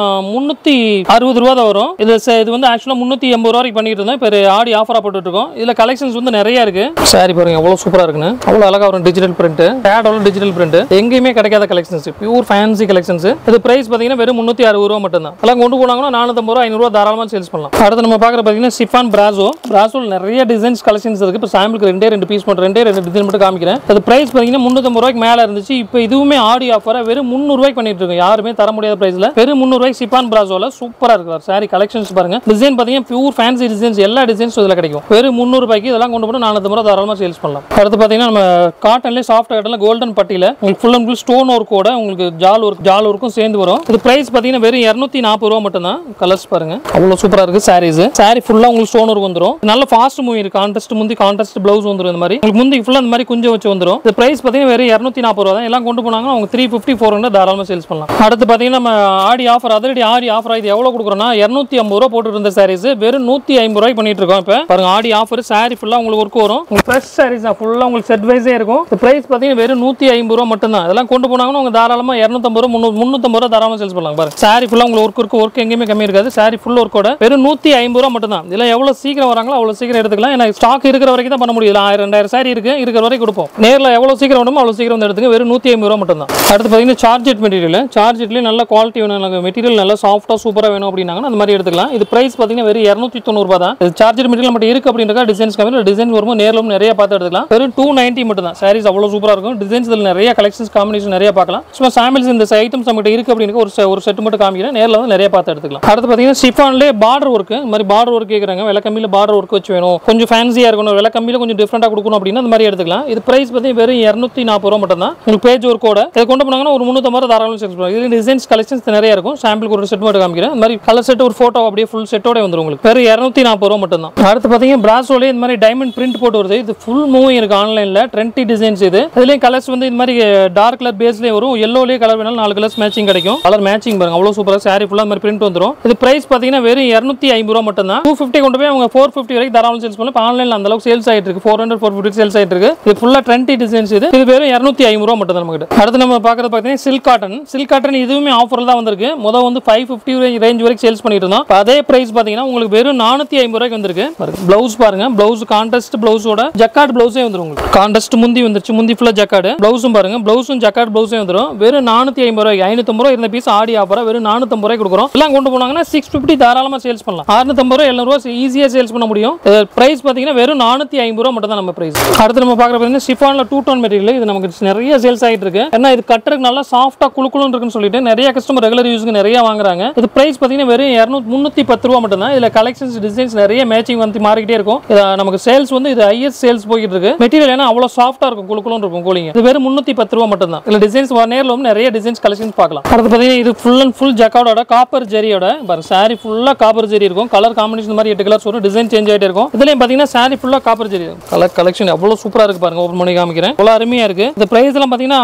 360 ரூபாய் தான் வரும். இது வந்து ஆக்சுவலா 380 ரூபாய்க்கு பண்ணிட்டு இருந்தோம். இப்போ ஆடி ஆஃபரா போட்டுட்டு இருக்கோம். இதுல கலெக்ஷன்ஸ் வந்து நிறைய இருக்கு. சாரி பாருங்க எவ்வளவு சூப்பரா இருக்குன்னு. அவ்வளவு அழகா வரும் டிஜிட்டல் பிரிண்ட் ஷேடோல டிஜிட்டல் பிரிண்ட். எங்கேயுமே கிடைக்காத கலெக்ஷன்ஸ் பியூர் ஃபேன்சி கலெக்ஷன்ஸ். இது பிரைஸ் பார்த்தீங்கன்னா வெறும் 360 ரூபாய் மட்டும் தான். எல்லாம் கொண்டு போனாங்கன்னா 450 ரூபாய் 500 ரூபாய் தாராளமா சேல்ஸ் பண்ணலாம். அடுத்து நம்ம பார்க்குற பார்த்தீங்கன்னா சிஃபான் பிராசோல நிறைய டிசைன்ஸ் கலெக்ஷன்ஸ் இருக்கு. இப்போ சாம்பிளுக்கு 2 பீஸ் மட்டும் 2 டிசைன் மட்டும் காமிக்கிறேன். அது பிரைஸ் பார்த்தீங்கன்னா 350 ரூபாய்க்கு மேல இருந்துச்சு. இப்போ இதுவுமே ஆடி ஆஃபரா வெறும் 300 ரூபாய்க்கு பண்ணிட்டு இருக்கோம். யாருமே தர முடியாத பிரைஸ்ல வெறும் 300 ரூபாய்க்கு சிஃபான் பிராசோல சூப்பரா இருக்கு சாரி கலெக்ஷன்ஸ் பாருங்க. டிசைன் பார்த்தீங்கன்னா பியூர் ஃபேன்சி டிசைன்ஸ் எல்லா டிசைன்ஸ் இதுல கிடைக்கும். வெறும் 300 ரூபாய்க்கு இதெல்லாம் கொண்டு போனா 450 ரூபாய் தாராளமா சேல்ஸ் பண்ணலாம். அடுத்து பார்த்தீங்கன்னா நம்ம காட்டன்ல சாஃப்ட் காட்டன்ல கோல்டன் பட்டியில உங்களுக்கு ஃபுல் அண்ட் ஃபுல் ஸ்டோன் ஒர்க்கோட உங்களுக்கு ஜால் ஒர்க்கும் சேர்ந்து வரும். இது பிரைஸ் பார்த்தீங்கன்னா வெறும் 240 ரூபாய் மட்டும் தான். கலர்ஸ் பாருங்க அவ்வளவு சூப்பரா இருக்கு. சாரி ஃபுல்லா உங்களுக்கு ஸ்டோன் ஒர்க் வந்துரும். நல்ல ஃபாஸ்ட் மூவிங் இருக்கு. கான்ட்ராஸ்ட் முந்தி கான்ட்ராஸ்ட் பிளவுஸ் வந்துரும். இந்த மாதிரி உங்களுக்கு முந்தி ஃபுல்லா இந்த மாதிரி குஞ்சம் வச்சு வந்துரும். இது பிரைஸ் பார்த்தீங்கன்னா வெறும் 240 ரூபாய் தான். எல்லாம் கொண்டு போனாங்க அவங்க 350-400 தாராளமா சேல்ஸ் பண்ணலாம். அடுத்து பார்த்தீங்கன்னா நம்ம ஆடி ஆஃபர் அதிரடி ஆடி ஆஃபர் இது எவ்வளவு கொடுக்குறோம்னா 250 ரூபாய் போட்டு இருந்த சாரீஸ் வெறும் 150 ரூபாய்க்கு பண்ணிட்டு இருக்கோம். இப்போ பாருங்க ஆடி ஆஃபர் சாரி ஃபுல்லா உங்களுக்கு ஒர்க் வரும். ஃப்ரெஷ் சாரீஸ் தான் ஃபுல்லா உங்களுக்கு செட் வைஸே இருக்கும். இந்த பிரைஸ் பார்த்தீங்கன்னா வெறும் 150 ரூபாய் மட்டும் தான். இதெல்லாம் கொண்டு போனாங்கன்னா உங்க தாராளமா 250 ரூபாய் 350 ரூபாய் தாராளமா சேல்ஸ் பண்ணலாம். பாருங்க சாரி ஃபுல்லா உங்களுக்கு ஒர்க் எங்கேயுமே கம்மி இருக்காது. சாரி ஃபுல் ஒர்க்கோட வெறும் 150 ரூபாய் மட்டும் தான். இதெல்லாம் எவ்வளவு சீக்கிரம் வராங்களோ அவ்வளவு சீக்கிரம் எடுத்துக்கலாம். ஏன்னா ஸ்டாக் இருக்கிற வரைக்கும் தான் பண்ண முடியும். 1000-2000 சாரி இருக்கு இருக்கிற வரைக்கும் கொடுப்போம். நேரில் எவ்வளவு சீக்கிரம் வேணுமோ அவ்வளவு சீக்கிரம் வந்து எடுத்துங்க. வெறும் 150 ரூபாய் மட்டும் தான். அடுத்து பார்த்தீங்கன்னா சார்ஜெட் மெட்டீரியல். சார்ஜெட்லேயே நல்ல குவாலிட்டி வேணும், மெட்டீரியல் நல்லா சாஃப்டா சூப்பரா வேணும் அப்படின்னாங்கன்னா அந்த மாதிரி எடுத்துக்கலாம். இது பிரைஸ் பார்த்தீங்கன்னா வெறும் 290 ரூபாய் தான். சார்ஜெட் மெட்டீரியல் மட்டும் இருக்கு அப்படின்றா டிசைன்ஸ் கம்மி. டிசைன் வரும்போது நேரில் நிறைய பார்த்து எடுத்துக்கலாம். வெறும் 290 மட்டும் தான். சாரீஸ் அவ்வளவு சூப்பரா இருக்கும். டிசைன்ஸ் இதில் நிறைய கலெக்ஷன்ஸ் காம்பினேஷன் நிறைய பார்க்கலாம். சும்மா சாம்பிள்ஸ் இந்த ஐட்டம்ஸ் நம்மகிட்ட இருக்கு அப்படின்னு ஒரு செட் மட்டும் காமிக்கிறேன். நேரில் வந்து நிறைய பார்த்து எடுத்துக்கலாம். அடுத்து பார்த்தீங்கன்னா சிஃபான்லேயே பார்டர் ஒர்க். இந்த மாதிரி பார்டர் ஒர்க் கேட்குறாங்க. விலை கம்மியில் பார்டர் ஒர்க் வச்சு வேணும், கொஞ்சம் ஃபேன்சியா இருக்கணும், விலை கம்மியில் கொஞ்சம் டிஃப்ரெண்டா கொடுக்கணும் அப்படின்னா அந்த மாதிரி எடுத்துக்கலாம். இது பிரைஸ் பார்த்தீங்கன்னா வெறும் 240 ரூபாய் மட்டும் தான். உங்களுக்கு பேஜ் ஒர்க்கோட இதை கொண்டு போனாங்கன்னா ஒரு 350 ரூபாய் தாராளமாக சேல்ஸ் பண்ணலாம். இது டிசைன்ஸ் கலெக்ஷன்ஸ் நிறைய இருக்கும். சாம்பிளுக்கு ஒரு செட் மட்டும் காமிக்கிறேன். இந்த மாதிரி கலர் செட் ஒரு போட்டோ அப்படியே ஃபுல் செட்டோட வந்துடும். உங்களுக்கு வெறும் 240 ரூபாய் மட்டும் தான். அடுத்து பார்த்தீங்கன்னா பிராசோலே இந்த மாதிரி டைமண்ட் பிரிண்ட் போட்டு வருது. இது ஃபுல் மூவிங் இருக்கு ஆன்லைன்ல. 20 டிசைன்ஸ் இது. இதுலயும் கலர்ஸ் வந்து இந்த மாதிரி டார்க் கலர் பேஸ்லயே வரும். எல்லோலயே கலர் வேணாலும் 4 கலர்ஸ் மேட்சிங் கிடைக்கும். கலர் மேட்சிங் பாருங்க அவ்வளவு சூப்பரா சாரி ஃபுல்லா இந்த மாதிரி பிரிண்ட் வந்துரும். இது பிரைஸ் பாத்தீங்கன்னா வெறும் 250 ரூபாய் மட்டும் தான். 250 கொண்டு போய் அவங்க 450 வரைக்கும் தாராளமா சேல்ஸ் பண்ணலாம். இப்போ ஆன்லைன்ல அந்த அளவுக்கு சேல்ஸ் ஆயிட்டு இருக்கு. 400-450 சேல்ஸ் ஆயிட்டு இருக்கு. இது ஃபுல்லா 20 டிசைன்ஸ் இது. இது வெறும் 250 ரூபாய் மட்டும் தான் நமக்கு. அடுத்து நம்ம பார்க்கறது பாத்தீங்கன்னா சில்க் காட்டன் இதுவுமே ஆஃபர்ல தான் வந்திருக்கு. முதல்ல வந்து 550 ரேஞ்ச் வரைக்கும் சேல்ஸ் பண்ணிட்டு இருந்தோம். அதே பிரைஸ் பாத்தீங்கன்னா உங்களுக்கு வெறும் 450 ரூபாய்க்கு வந்திருக்கு. பிளவுஸ் பாருங்க, பிளவுஸ் கான்ட்ராஸ்ட் பிளவுஸோட ஜக்கார்ட் பிளவுஸே வந்துரும். உங்களுக்கு கான்ட்ராஸ்ட் முந்தி வந்துருச்சு. முந்தி ஃபுல்லா ஜக்கார்ட். பிளவுஸும் பாருங்க, பிளவுஸும் ஜக்கார்ட் பிளவுஸே வந்துரும். வெறும் 450 ரூபாய்க்கு. 550 ரூபாய் இருந்த பீஸ் ஆடி ஆஃபரா வெறும் 450 ரூபாய்க்கு கொடுக்குறோம். எல்லாம் கொண்டு போனாங்கன்னா 650 தாராளமா சேல்ஸ் பண்ணலாம். 650 ரூபாய் 700 ரூபாய் ஈஸியா சேல்ஸ் பண்ண முடியும். பிரைஸ் பாத்தீங்கன்னா வெறும் 450 ரூபாய் மட்டும் தான் நம்ம பிரைஸ். அடுத்து நம்ம பார்க்கற பாத்தீங்கன்னா சிஃபான்ல 2 டோன் மெட்டீரியல். இது நமக்கு நிறைய சேல்ஸ் ஆயிட்டு இருக்கு. ஏன்னா இது கட்டருக்கு நல்லா சாஃப்டா குளுக்குளுன்னு இருக்குன்னு சொல்லிட்டு நிறைய கஸ்டமர் ரெகுலர் யூஸ்க்கு நிறைய வாங்குறாங்க. இது பிரைஸ் பாத்தீங்கன்னா வெறும் 310 ரூபாய் மட்டும் தான். இதுல கலெக்ஷன்ஸ் டிசைன்ஸ் நிறைய மேட்சிங் வந்து மாறிக்கிட்டே இருக்கும். நமக்கு சேல்ஸ் வந்து இது ஹையஸ்ட் சேல்ஸ் போயிட்டு இருக்கு. மெட்டீரியல் ஏன்னா அவ்வளவு சாஃப்டா இருக்கும், குளுக்குளுன்னு இருக்கும் கூலிங். இது வெறும் 310 ரூபாய் மட்டும் தான். இதுல டிசைன்ஸ் நேர்ல நிறைய டிசைன்ஸ் கலெக்ஷன்ஸ் பார்க்கலாம். அடுத்து பாத்தீங்கன்னா இது ஃபுல் அண்ட் ஃபுல் ஜக்கார்டோட காப்பர் ஜெரியோட பாருங்க. சாரி ஃபுல்லா காப்பர் ஜெரி இருக்கும். கலர் காம்பினேஷன் மாதிரி 8 கலர்ஸ் வரும். டிசைன் சேஞ்ச் ஆயிட்டே இருக்கும். இதுலயும் பாத்தீங்கன்னா சாரி ஃபுல்லா காப்பர் ஜெரி. கலர் கலெக்ஷன் அவ்வளவு சூப்பரா இருக்கு பாருங்க. ஓபன் பண்ணி காமிக்கிறேன். அவ்வளவு அருமையா இருக்கு. இந்த பிரைஸ் எல்லாம் பாத்தீங்கன்னா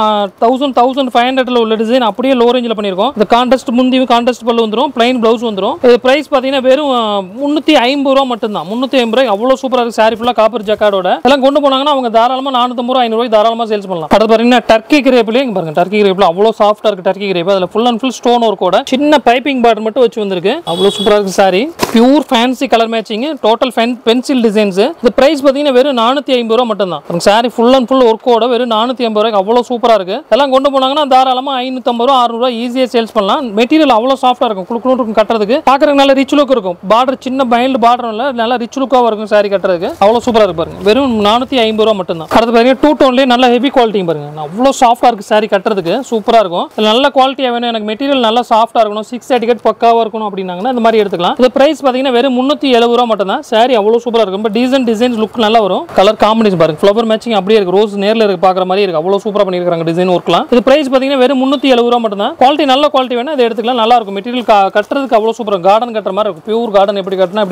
1500 உள்ள டிசைன் அப்படியே லோ ரேஞ்சில பண்ணிருக்கோம். இந்த கான்ட்ராஸ்ட் முந்தி கான்ட்ராஸ்ட் பல்லு வந்துரும். பிளைன் பிளவுஸ் வந்துரும். இது பிரைஸ் பாத்தீங்கன்னா வெறும் 350 ரூபாய் மட்டும் தான். 350 ரூபாய் அவ்வளவு சூப்பரா இருக்கு. சாரி ஃபுல்லா காப்பர் ஜக்கார்டோட எல்லாம் கொண்டு போனாங்கன்னா அவங்க தாராளமா 450 ரூபாய் 500 ரூபாய் தாராளமா சேல்ஸ் பண்ணலாம். அடுத்து பாத்தீங்கன்னா டர்க்கி கிரேப்லயே பாருங்க. டர்க்கி கிரேப்ல அவ்வளவு சாஃப்டா இருக்கு. டர்க்கி கிரேப் அதுல ஃபுல் அண்ட் ஃபுல் ஸ்டோன் ஒர்க்கோட சின்ன பைப்பிங் பார்டர் மட்டும் வச்சு வந்திருக்கு. அவ்வளவு சூப்பரா இருக்கு sari. Pure fancy colour matching total pencil designs. இந்த பிரைஸ் பாத்தீங்கன்னா வெறும் 450 ரூபாய் மட்டும் தான். சாரி ஃபுல் அண்ட் ஃபுல் ஒர்க்கோட வெறும் 450 ரூபாய்க்கு அவ்வளவு சூப்பரா இருக்கு. எல்லாம் கொண்டு போனாங்கன்னா தாராளமா 550 ரூபாய் 600 ரூபாய் ஈஸியா சேல்ஸ் பண்ணலாம். மெட்டீரியல் அவ்வளவு சாஃப்டா இருக்கும். குளுக்குளு இருக்கும் கட்டறதுக்கு. பாக்குறதுக்கு நல்ல ரிச் லுக் இருக்கும். பார்டர் சின்ன பைல்ட் பார்டர்ல நல்ல ரிச் லுக்கா இருக்கும். சாரி கட்டறதுக்கு அவ்வளவு சூப்பரா இருக்கு பாருங்க. வெறும் 450 ரூபாய் மட்டும் தான். அடுத்து பாருங்க 2 டோன்லயே நல்ல ஹெவி குவாலிட்டி பாருங்க. அவ்வளவு சாஃப்டா இருக்கு. சாரி கட்டறதுக்கு சூப்பரா இருக்கும். நல்ல குவாலிட்டியா வேணும் எனக்கு மெட்டீரியல் நல்லா சாஃப்டா இருக்கணும், 6 எட்டிகெட் பக்காவா இருக்கணும் அப்படினாங்கன்னா இந்த மாதிரி எடுத்துக்கலாம். இந்த பிரைஸ் பாத்தீங்கன்னா வெறும் 370 ரூபாய் மட்டும் தான். சாரி அவ்வளவு சூப்பரா இருக்கும். பட் டீசன்ட் டிசைன்ஸ் லுக் நல்லா வரும். கலர் காம்பினேஷன் பாருங்க. ஃப்ளவர் மேட்சிங் அப்படியே இருக்கு. ரோஸ் நேர்ல இருக்கு பாக்குற மாதிரி இருக்கு. அவ்வளவு சூப்பரா பண்ணிருக்காங்க டிசைன் ஒர்க்லாம். இது பிரைஸ் பாத்தீங்கன்னா வெறும் 370 ரூபாய் மட்டும் தான். குவாலிட்டி நல்ல குவாலிட்டி வேணும் அதை எடுத்துக்கலாம். நல்லா இருக்கும். மெட்டீரியல் கட்டறதுக்கு அவ்வளவு சூப்பரா கார்டன் கட்டற மாதிரி இருக்கும். பியூர் கார்டன் எப்படி கட்டனா எப்படி இருக்குமோ அதே மாதிரி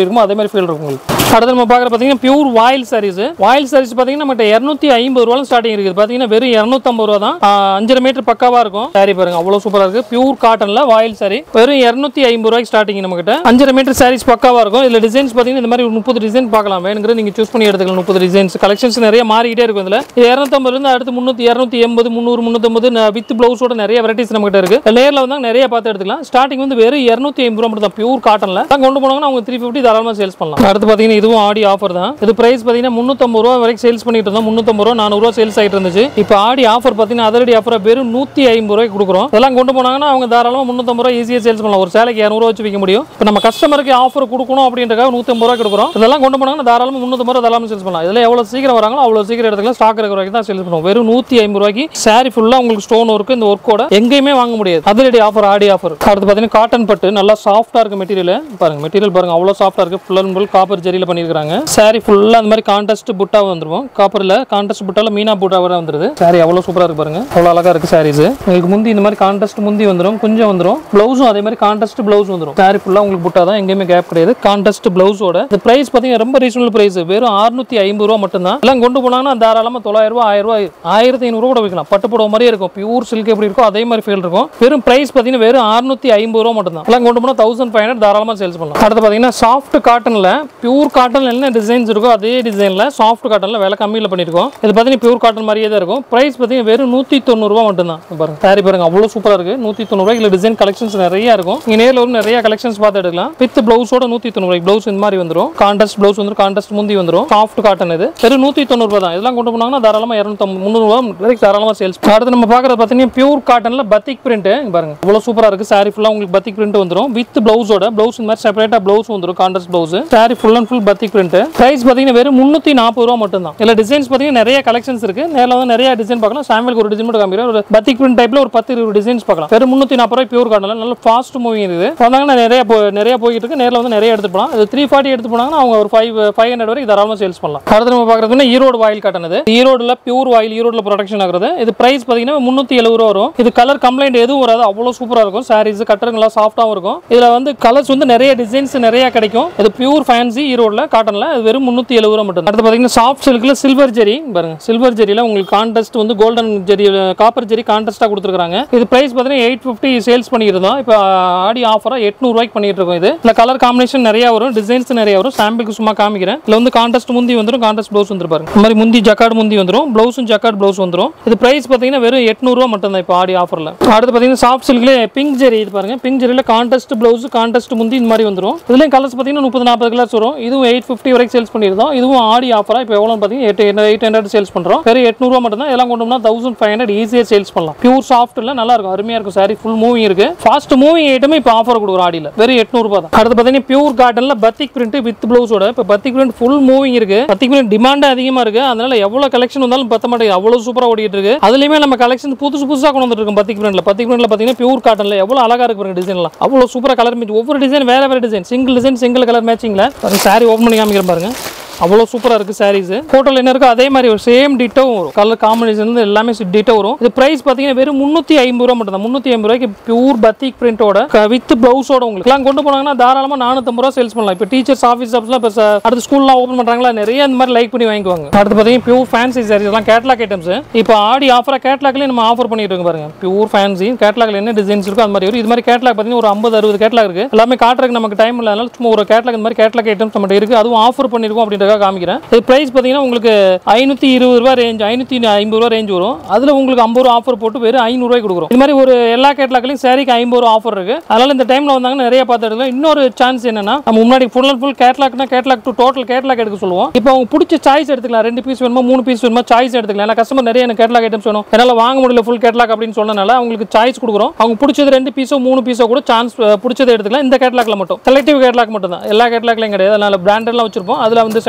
மாதிரி ஃபீல் இருக்கும் உங்களுக்கு. அடுத்து நம்ம பார்க்குற பார்த்தீங்கன்னா பியூர் வாயில் சாரீஸ். வாயில் சாரீஸ் பார்த்தீங்கன்னா நம்மகிட்ட 250 ரூபாய் ஸ்டார்டிங் இருக்குது. பார்த்தீங்கன்னா வெறும் 250 ரூபா தான். 5 மீட்டர் பக்காவா இருக்கும். சாரி பாருங்க அவ்வளோ சூப்பராக இருக்கு. பியூர் காட்டன்ல வாயில் சாரி வெறும் 250 ரூபாய்க்கு ஸ்டார்டிங் நம்மகிட்ட. 5 மீட்டர் சாரீஸ் பக்காவா இருக்கும். இதுல டிசைன்ஸ் பார்த்தீங்கன்னா இந்த மாதிரி 30 டிசைன் பார்க்கலாம். வேணுங்கிறது நீங்க சூஸ் பண்ணி எடுத்துக்கலாம். 30 டிசைன்ஸ் கலெக்ஷன்ஸ் நிறைய மாறிக்கிட்டே இருக்கும். இதுல 250 இருந்து அடுத்து 300, 280, 300, 350 வித் பிளவுஸோட நிறைய வெரைட்டிஸ் நம்மகிட்ட இருக்கு. நேரில் வந்து நிறைய பார்த்து எடுத்துக்கலாம். ஸ்டார்டிங் வந்து வெறும் 250 ரூபா மட்டும் தான் பியூர் காட்டன்ல. கொண்டு போனாங்கன்னா அவங்க 350 தாராளமா சேல்ஸ் பண்ணலாம். அடுத்து பார்த்தீங்கன்னா இதுவும் ஆடி ஆஃபர் தான். இது பிரைஸ் பார்த்தீங்கன்னா 350 ரூபா வரைக்கும் சேல்ஸ் பண்ணிட்டு இருந்தோம். 350 ரூபா 400 ரூபா சேல்ஸ் ஆகிட்டு இருந்துச்சு. இப்போ ஆடி ஆஃபர் பார்த்தீங்கன்னா அதரடி ஆஃபர் வெறும் 150 ரூபாய்க்கு கொடுக்குறோம். இதெல்லாம் கொண்டு போனாங்கன்னா அவங்க தாராளமா 350 ரூபா ஈஸியாக சேல்ஸ் பண்ணலாம். ஒரு சேலைக்கு 200 ரூபா வச்சு விற்க முடியும். இப்போ நம்ம கஸ்டமருக்கு ஆஃபர் கொடுக்கணும் அப்படின்றக்காக 150 ரூபா கொடுக்குறோம். இதெல்லாம் கொண்டு போனாங்கன்னா தாராளமா 350 ரூபா தாராளமா சேல்ஸ் பண்ணலாம். இதில் எவ்வளோ சீக்கிரம் வராங்களோ அவ்வளோ சீக்கிரம் எடுத்துக்கலாம். ஸ்டாக் இருக்கிற வரைக்கும் தான் சேல்ஸ் பண்ணுவோம். வெறும் 150 ரூபாய்க்கு சாரி ஃபுல்லாக உங்களுக்கு ஸ்டோன் ஒர்க் இந்த ஒர்க்கோட எங்கேயுமே வாங்க முடியாது. அதரடி ஆஃபர் ஆடி ஆஃபர். அடுத்து பார்த்தீங்கன்னா காட்டன் பட்டு நல்லா சாஃப்டாக இருக்கு மெட்டீரியல். பாருங்க மெட்டீரியல் பாருங்க அவ்வளோ சாஃப்டாக இருக்கு. ஃபுல் அண்ட் ஃபுல் காப்பர் ஜெரியில் பண்ணியிருக்காங்க. சாரி ஃபுல்லாக அந்த மாதிரி கான்ட்ராஸ்ட் புட்டாக வந்துருவோம். காப்பரில் கான்ட்ராஸ்ட் புட்டால மீனா புட்டாவோட வந்துருது. சாரி அவ்வளோ சூப்பராக இருக்கு பாருங்க. அவ்வளோ அழகா இருக்கு சாரீஸ். உங்களுக்கு முந்தி இந்த மாதிரி கான்ட்ராஸ்ட் முந்தி வந்துடும். கொஞ்சம் வந்துடும். பிளவுஸும் அதே மாதிரி கான்ட்ராஸ்ட் பிளவுஸ் வந்துடும். சாரி ஃபுல்லாக உங்களுக்கு புட்டா தான் எங்கேயுமே கேப் கிடையாது. கான்ட்ராஸ்ட் பிளவுஸோட இந்த பிரைஸ் பார்த்தீங்கன்னா ரொம்ப ரீசனபிள் பிரைஸ். வெறும் 650 ரூபா மட்டும் தான். எல்லாம் கொண்டு போனாங்கன்னா தாராளமாக 900 ரூபா, 1000 ரூபா, 1500 ரூபா கூட விற்கலாம். பட்டு புடவை மாதிரியே இருக்கும். பியூர் சில்க் எப்படி இருக்கும் அதே மாதிரி ஃபீல் இருக்கும். வெறும் பிரைஸ் பார்த்தீங்கன்னா வெறும் 650 ரூபா மட்டும் தான். எல்லாம் கொண்டு போனால் 1500 தாராளமாக சேல்ஸ் பண்ணலாம். அடுத்து பார்த்தீங்கன்னா சாஃப்ட் காட்டன்ல பியூர் காட்டன்ல என்ன டிசைன்ஸ் இருக்கோ அதே டிசைன்ல சாஃப்ட் காட்டன்ல விலை கம்மியில் பண்ணிருக்கோம். இது பார்த்தீங்கன்னா பியூர் காட்டன் மாதிரியே தான் இருக்கும். பிரைஸ் பார்த்தீங்கன்னா வெறும் 190 ரூபா மட்டும் தான். பாருங்க சாரி பாருங்க அவ்வளோ சூப்பராக இருக்கு. 190 ரூபாய். இல்லை டிசைன் கலெக்ஷன்ஸ் நிறைய இருக்கும். நீங்க நேரில் வந்து நிறைய கலெக்ஷன்ஸ் பார்த்து எடுக்கலாம். வித் பிளவுஸோட 190 ரூபாய். பிளவுஸ் இந்த மாதிரி வந்துடும். கான்ட்ராஸ்ட் பிளவுஸ் வந்துடும். கான்ட்ராஸ்ட் முந்தி வந்துடும். சாஃப்ட் காட்டன் இது வெறும் 190 ரூபாய் தான். இதெல்லாம் கொண்டு போனாங்கன்னா தாராளமா 250, 300 ரூபா வரைக்கும் தாராளமா சேல்ஸ். அடுத்து நம்ம பார்க்கறது பார்த்தீங்கன்னா பியூர் காட்டன்ல பத்திக் பிரிண்ட். பாருங்க அவ்வளோ சூப்பராக இருக்கு. சாரி ஃபுல்லாக உங்களுக்கு பத்திக் பிரிண்ட் வந்துடும். வித் பிளவுஸோட பிளவுஸ் இந்த மாதிரி செப்பரேட்டா பிளவுஸ் வந்துடும். Contrast blouse. Sari full and full batik print. Price பார்த்தீங்கன்னா வெறும் 340 ரூபா மட்டும் தான். இல்ல டிசைன்ஸ் பார்த்தீங்கன்னா நிறைய கலெக்ஷன்ஸ் இருக்கு. நேரில் வந்து நிறைய டிசைன் பார்க்கலாம். சாம்பிளுக்கு ஒரு டிசைன் மட்டும் காமிக்கிறேன். ஒரு பத்திக் பிரிண்ட் டைப்ல ஒரு 10-20 டிசைன்ஸ் பார்க்கலாம். வெறும் 340 ரூபாய் பியூர் காட்டன்ல நல்ல ஃபாஸ்ட் மூவிங் இருக்குது. வந்தாங்கன்னா நிறைய போயிட்டு இருக்கு. நேரில் வந்து நிறைய எடுத்து போகலாம். இது 340 எடுத்து போனாங்கன்னா அவங்க ஒரு 500 வரைக்கும் தாராளமாக சேல்ஸ் பண்ணலாம். அடுத்து நம்ம பார்க்கறதுன்னா ஈரோடு வாயில் காட்டன். இது ஈரோடுல பியூர் வாயில் ஈரோடுல ப்ரொடக்ஷன் ஆகுறது. இது பிரைஸ் பார்த்தீங்கன்னா 370 ரூபா வரும். இது கலர் கம்ப்ளைண்ட் எதுவும் வராது. அவ்வளோ சூப்பராக இருக்கும். சாரீஸ் கட்டருங்களா சாஃப்டாகவும் இருக்கும். இதுல வந்து கலர்ஸ் வந்து நிறைய டிசைன்ஸ் நிறைய கிடைக்கும். இது பியூர் ஃபேன்சி ஈரோடுல காட்டன்ல வெறும் 370 ரூபா மட்டும். அடுத்து பார்த்தீங்கன்னா சாஃப்ட் சில்க்ல சில்வர் ஜெரி. பாருங்க சில்வர் ஜெரியில உங்களுக்கு கான்ட்ராஸ்ட் வந்து கோல்டன் ஜெரி காப்பர் ஜெரி கான்ட்ராஸ்டா கொடுத்துருக்காங்க. இது பிரைஸ் பார்த்தீங்கன்னா 850 சேல்ஸ் பண்ணியிருந்தோம். இப்போ ஆடி ஆஃபரா 800 ரூபாய்க்கு பண்ணிட்டு இருக்கோம். இது இல்ல கலர் காம்பினேஷன் நிறைய வரும். டிசைன்ஸ் நிறைய வரும். சாம்பிளுக்கு சும்மா காமிக்கிறேன். இதுல வந்து கான்ட்ராஸ்ட் முந்தி வந்துடும். கான்ட்ராஸ்ட் பிளவுஸ் வந்து பாருங்க. இந்த மாதிரி முந்தி ஜக்கார்ட் முந்தி வந்துடும். பிளவுஸும் ஜக்கார்ட் பிளவுஸ் வந்துடும். இது பிரைஸ் பார்த்தீங்கன்னா வெறும் 800 ரூபா மட்டும் தான் இப்போ ஆடி ஆஃபர்ல. அடுத்து பார்த்தீங்கன்னா சாஃப்ட் சில்க்ல பிங்க் ஜெரி. இது பாருங்க பிங்க் ஜெரியில கான்ட்ராஸ்ட் பிளவுஸ் கான்ட்ராஸ்ட் முந்தி இந்த மாதிரி வந்துடும். இதுலயும் கலர்ஸ் பார்த்தீங்கன்னா 30-40 கலர்ஸ் வரும். இதுவும் 850 வரைக்கும் சேல்ஸ் பண்ணியிருந்தோம். இதுவும் ஆடி ஆஃபரா இப்போ எவ்வளவு பார்த்தீங்கன்னா 800 சேல்ஸ் பண்றோம். வெறும் 800 ரூபா மட்டும் தான். இதெல்லாம் கொண்டு போனா 1500 ஈஸியா சேல்ஸ் பண்ணலாம். பியூர் சாஃப்ட்ல நல்லா இருக்கும். அருமையா இருக்கும். சாரி ஃபுல் மூவிங் இருக்கு. ஃபாஸ்ட் மூவிங் ஐட்டம் இப்போ ஆஃபர் கொடுக்குறோம் ஆடியில். வெறும் 800 ரூபாய் தான். அடுத்து பார்த்தீங்கன்னா பியூர் காட்டன்ல பத்திக் பிரிண்ட் வித் பிளவுஸோட. இப்போ பத்திக் பிரிண்ட் ஃபுல் மூவிங் இருக்கு. பத்திக் பிரிண்ட் டிமாண்ட் அதிகமா இருக்கு. அதனால எவ்வளவு கலெக்ஷன் வந்தாலும் பத்த மாட்டேங்குது. அவ்வளவு சூப்பரா ஓடிட்டு இருக்கு. அதுலயுமே நம்ம கலெக்ஷன் புதுசா கொண்டு வந்துட்டு இருக்கோம். பத்திக் பிரிண்ட்ல பார்த்தீங்கன்னா பியூர் காட்டன்ல எவ்வளவு அழகா இருக்கு டிசைன்லாம். அவ்வளவு சூப்பரா கலர் மேட்ச். ஒவ்வொரு டிசைன் வேற டிசைன். சிங்கிள் கலர் மேட்சிங்ல சாரி ஓபன் பண்ணி காமிக்கிறேன் பாருங்க. அவ்வளோ சூப்பராக இருக்குது சாரீஸ். ஃபோட்டோவில் என்ன இருக்கோ அதே மாதிரி ஒரு சேம் டிட்டோவும் வரும். கலர் காம்பினேஷன் வந்து எல்லாமே டிட்டோ வரும். இது பிரைஸ் பார்த்தீங்கன்னா வெறும் 350 ரூபா மட்டும் தான். 350 ரூபாய்க்கு பியூர் பத்திக் பிரிண்டோட வித் பிளவுஸோட உங்களுக்கு எல்லாம் கொண்டு போனாங்கன்னா தாராளமாக 450 ரூபா சேல்ஸ் பண்ணலாம். இப்போ டீச்சர்ஸ் ஆஃபீஸ் ஸ்டாஃப்ஸ்லாம் இப்போ அடுத்த ஸ்கூல்லாம் ஓப்பன் பண்ணுறாங்களா நிறைய இந்த மாதிரி லைக் பண்ணி வாங்கிக்குவாங்க. அடுத்து பார்த்தீங்கன்னா பியூர் ஃபேன்சி சாரீஸ் எல்லாம் கேட்லாக் ஐட்டம்ஸ். இப்போ ஆடி ஆஃபராக கேட்லாக்லேயே நம்ம ஆஃபர் பண்ணிட்டு இருக்கோம் பாருங்க. பியூர் ஃபேன்சி கேட்லாக்ல என்ன டிசைன்ஸ் இருக்கோ அது மாதிரி வரும். இது மாதிரி கேட்லாக் பார்த்தீங்கன்னா ஒரு 50-60 கேட்லாக் இருக்கு. எல்லாமே காட்டுறதுக்கு நமக்கு டைம் இல்லை. அதனால சும்மா ஒரு கேட்லாக் இந்த மாதிரி கேட்லாக் ஐட்டம்ஸ் நம்மகிட்ட இருக்கு. அதுவும் ஆஃபர் பண்ணிருக்கோம் அப்படின்றத காமிக்கிறேன். பிரைஸ் பார்த்தீங்கன்னா உங்களுக்கு 520 ரூபா ரேஞ்ச் 550 ரூபா ரேஞ்ச் வரும். அதில் உங்களுக்கு 50 ரூபா ஆஃபர் போட்டு வெறும் 500 ரூபாய்க்கு கொடுக்குறோம். இது மாதிரி ஒரு எல்லா கேட்லாக்லையும் சாரிக்கு 50 ரூபா ஆஃபர் இருக்கு. அதனால இந்த டைம்ல வந்தாங்கன்னா நிறைய பார்த்து எடுக்கலாம். இன்னொரு சான்ஸ் என்னன்னா நம்ம முன்னாடி ஃபுல் அண்ட் ஃபுல் கேட்லாக்னா கேட்லாக் டு டோட்டல் கேட்லாக் எடுக்க சொல்லுவோம். இப்போ அவங்க பிடிச்ச சாய்ஸ் எடுத்துக்கலாம். 2 பீஸ் வேணுமா 3 பீஸ் வேணுமா சாய்ஸ் எடுத்துக்கலாம். ஏன்னா கஸ்டமர் நிறைய எனக்கு கேட்லாக் ஐட்டம்ஸ் வேணும் என்னால் வாங்க முடியல ஃபுல் கேட்லாக் அப்படின்னு சொன்னனால அவங்களுக்கு சாய்ஸ் கொடுக்குறோம். அவங்க பிடிச்சது 2 பீஸோ 3 பீஸோ கூட சான்ஸ் பிடிச்சதை எடுத்துக்கலாம். இந்த கேட்லாக்ல மட்டும் செலக்டிவ் கேட்லாக் மட்டும் தான். எல்லா கேட்லாக்லையும் கிடையாது. அதனால பிராண்டட்லாம் வச்சிருப்போம். அதில் வந்து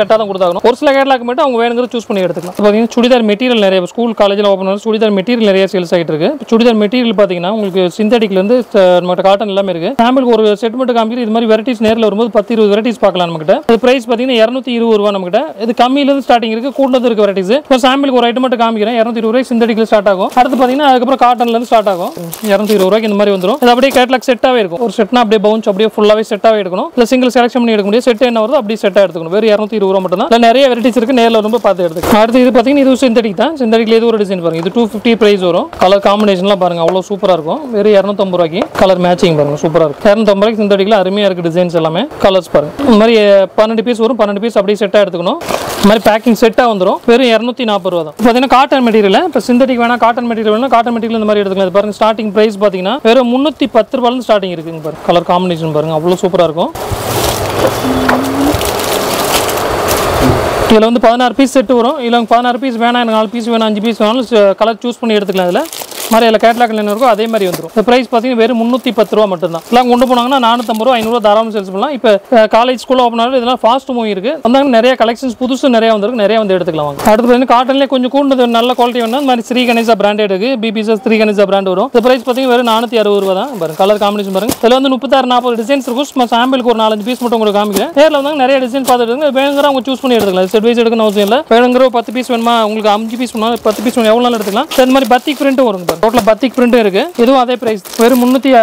செட்டாக தான் கொடுத்தாகணும். ஒரு சில கேட்லாக் மட்டும் அவங்க வேணுங்கிறது சூஸ் பண்ணி எடுத்துக்கலாம். பார்த்தீங்கன்னா சுடிதார் மெட்டீரியல் நிறைய ஸ்கூல் காலேஜில் ஓப்பன் பண்ணி சுடிதார் மெட்டீரியல் நிறைய சேல்ஸ் ஆகிட்டு இருக்கு. சுடிதார் மெட்டீரியல் பார்த்தீங்கன்னா உங்களுக்கு சிந்தட்டிக்லேருந்து நம்மகிட்ட காட்டன் எல்லாமே இருக்கு. சாம்பிளுக்கு ஒரு செட் மட்டும் காமிக்கிற இது மாதிரி வெரைட்டிஸ் நேரில் வரும்போது 10-20 வெரைட்டிஸ் பார்க்கலாம் நம்மகிட்ட. அது பிரைஸ் பார்த்தீங்கன்னா 220 ரூபா நம்மகிட்ட. இது கம்மியிலேருந்து ஸ்டார்டிங் இருக்கு, கூடுதல் இருக்கு வெரைட்டிஸ். இப்போ சாம்பிளுக்கு ஒரு ஐட்டம் மட்டும் காமிக்கிறேன். 220 ரூபாய் சிந்தட்டிக்ல ஸ்டார்ட் ஆகும். அடுத்து பார்த்தீங்கன்னா அதுக்கப்புறம் காட்டன்லேருந்து ஸ்டார்ட் ஆகும். 220 ரூபாய்க்கு இந்த மாதிரி வந்துடும். இது அப்படியே கேட்லாக் செட்டாகவே இருக்கும். ஒரு செட்னா அப்படியே பவுன்ஸ் அப்படியே ஃபுல்லாகவே செட்டாகவே எடுக்கணும். இல்லை சிங்கிள் செலக்ஷன் பண்ணி எடுக்க முடியும். செட் என்ன வருதோ அப்படியே செட்டாக எடுத்துக்கணும். வெறும் 220 ரூபா மட்டும் தான். நிறைய வெரைட்டிஸ் இருக்கு, நேரில் ரொம்ப பார்த்து எடுத்துக்கலாம். அடுத்து இது பார்த்தீங்கன்னா இது சிந்தட்டிக் தான். சிந்தட்டிக்ல இது ஒரு டிசைன் பாருங்க. இது 250 பிரைஸ் வரும். கலர் காம்பினேஷன்லாம் பாருங்க அவ்வளோ சூப்பராக இருக்கும். வெறும் 250 ரூபாய்க்கு கலர் மேட்சிங் பாருங்க சூப்பராக இருக்கும். 250 ரூபாய்க்கு சிந்தட்டிக்ல அருமையாக இருக்கு டிசைன்ஸ் எல்லாமே. கலர்ஸ் பாருங்க இந்த மாதிரி 12 பீஸ் வரும். 12 பீஸ் அப்படியே செட்டாக எடுத்துக்கணும். இந்த மாதிரி பேக்கிங் செட்டாக வந்துடும். வெறும் 240 ரூபா தான். பார்த்தீங்கன்னா காட்டன் மெட்டீரியல். இப்போ சிந்தட்டிக் வேணா காட்டன் மெட்டீரியல் வேணா காட்டன் மெட்டீரியல் இந்த மாதிரி எடுத்துக்கலாம். பாருங்க ஸ்டார்டிங் பிரைஸ் பார்த்தீங்கன்னா வெறும் 310 ரூபாயிலிருந்து ஸ்டார்டிங் இருக்குங்க பாருங்க. கலர் காம்பினேஷன் பாருங்க அவ்வளோ சூப்பராக இருக்கும். இதில் வந்து 16 பீஸ் செட்டு வரும். இதில் 16 பீஸ் வேணாம், எனக்கு 4 பீஸ் வேணும், 5 பீஸ் வேணாலும் கலர் சூஸ் பண்ணி எடுத்துக்கலாம். இதில் மாதிரி அதில் கேட்லாக்ல என்ன இருக்கோ அதே மாதிரி வந்துடும். இந்த ப்ரைஸ் பார்த்தீங்கன்னா வெறும் 310 ரூபா மட்டும் தான். எல்லாம் கொண்டு போனாங்கன்னா 450 ரூபா 500 தாராளமாக சேல்ஸ் பண்ணலாம். இப்போ காலேஜ் ஸ்கூலில் ஓப்பன் ஆகும். இதெல்லாம் ஃபாஸ்ட் மூவி இருக்கு. வந்தாங்க நிறைய கலெக்ஷன்ஸ் புதுசு நிறைய வந்திருக்கு. நிறைய வந்து எடுத்துக்கலாம். அடுத்து பார்த்தீங்கன்னா காட்டன்லேயே கொஞ்சம் கூடுதல் நல்ல குவாலிட்டி வேணும். இந்த மாதிரி ஸ்ரீ கணேசா பிராண்டட் இருக்கு. பிபிஎஸ் ஸ்ரீ கணேசா பிராண்ட் வரும். இந்த ப்ரைஸ் பார்த்தீங்கன்னா வெறும் 460 ரூபா தான். பாருங்க கலர் காம்பினேஷன் பாருங்க. இதில் வந்து 36-40 டிசைன்ஸ் இருக்கும். சும்மா சாம்பிளுக்கு ஒரு 4-5 பீஸ் மட்டும் உங்களுக்கு காமிக்கிறேன். நேரில் வந்தாங்க நிறைய டிசைன் பார்த்துட்டு வேணுங்கிற அவங்க சூஸ் பண்ணி எடுத்துக்கலாம். செட் வைஸ் எடுக்கணும் அவசியம் இல்லை. வேணுங்கிற 10 பீஸ் வேணுமா, உங்களுக்கு 5 பீஸ் வேணும், 10 பீஸ் வேணும், எவ்வளோ நாள் எடுத்துக்கலாம். இந்த மாதிரி பத்திக் பிரிண்ட்டும் வரும். டோட்டலாக பத்திக் பிரிண்ட் இருக்கு. இதுவும் அதே பிரைஸ் வெறும்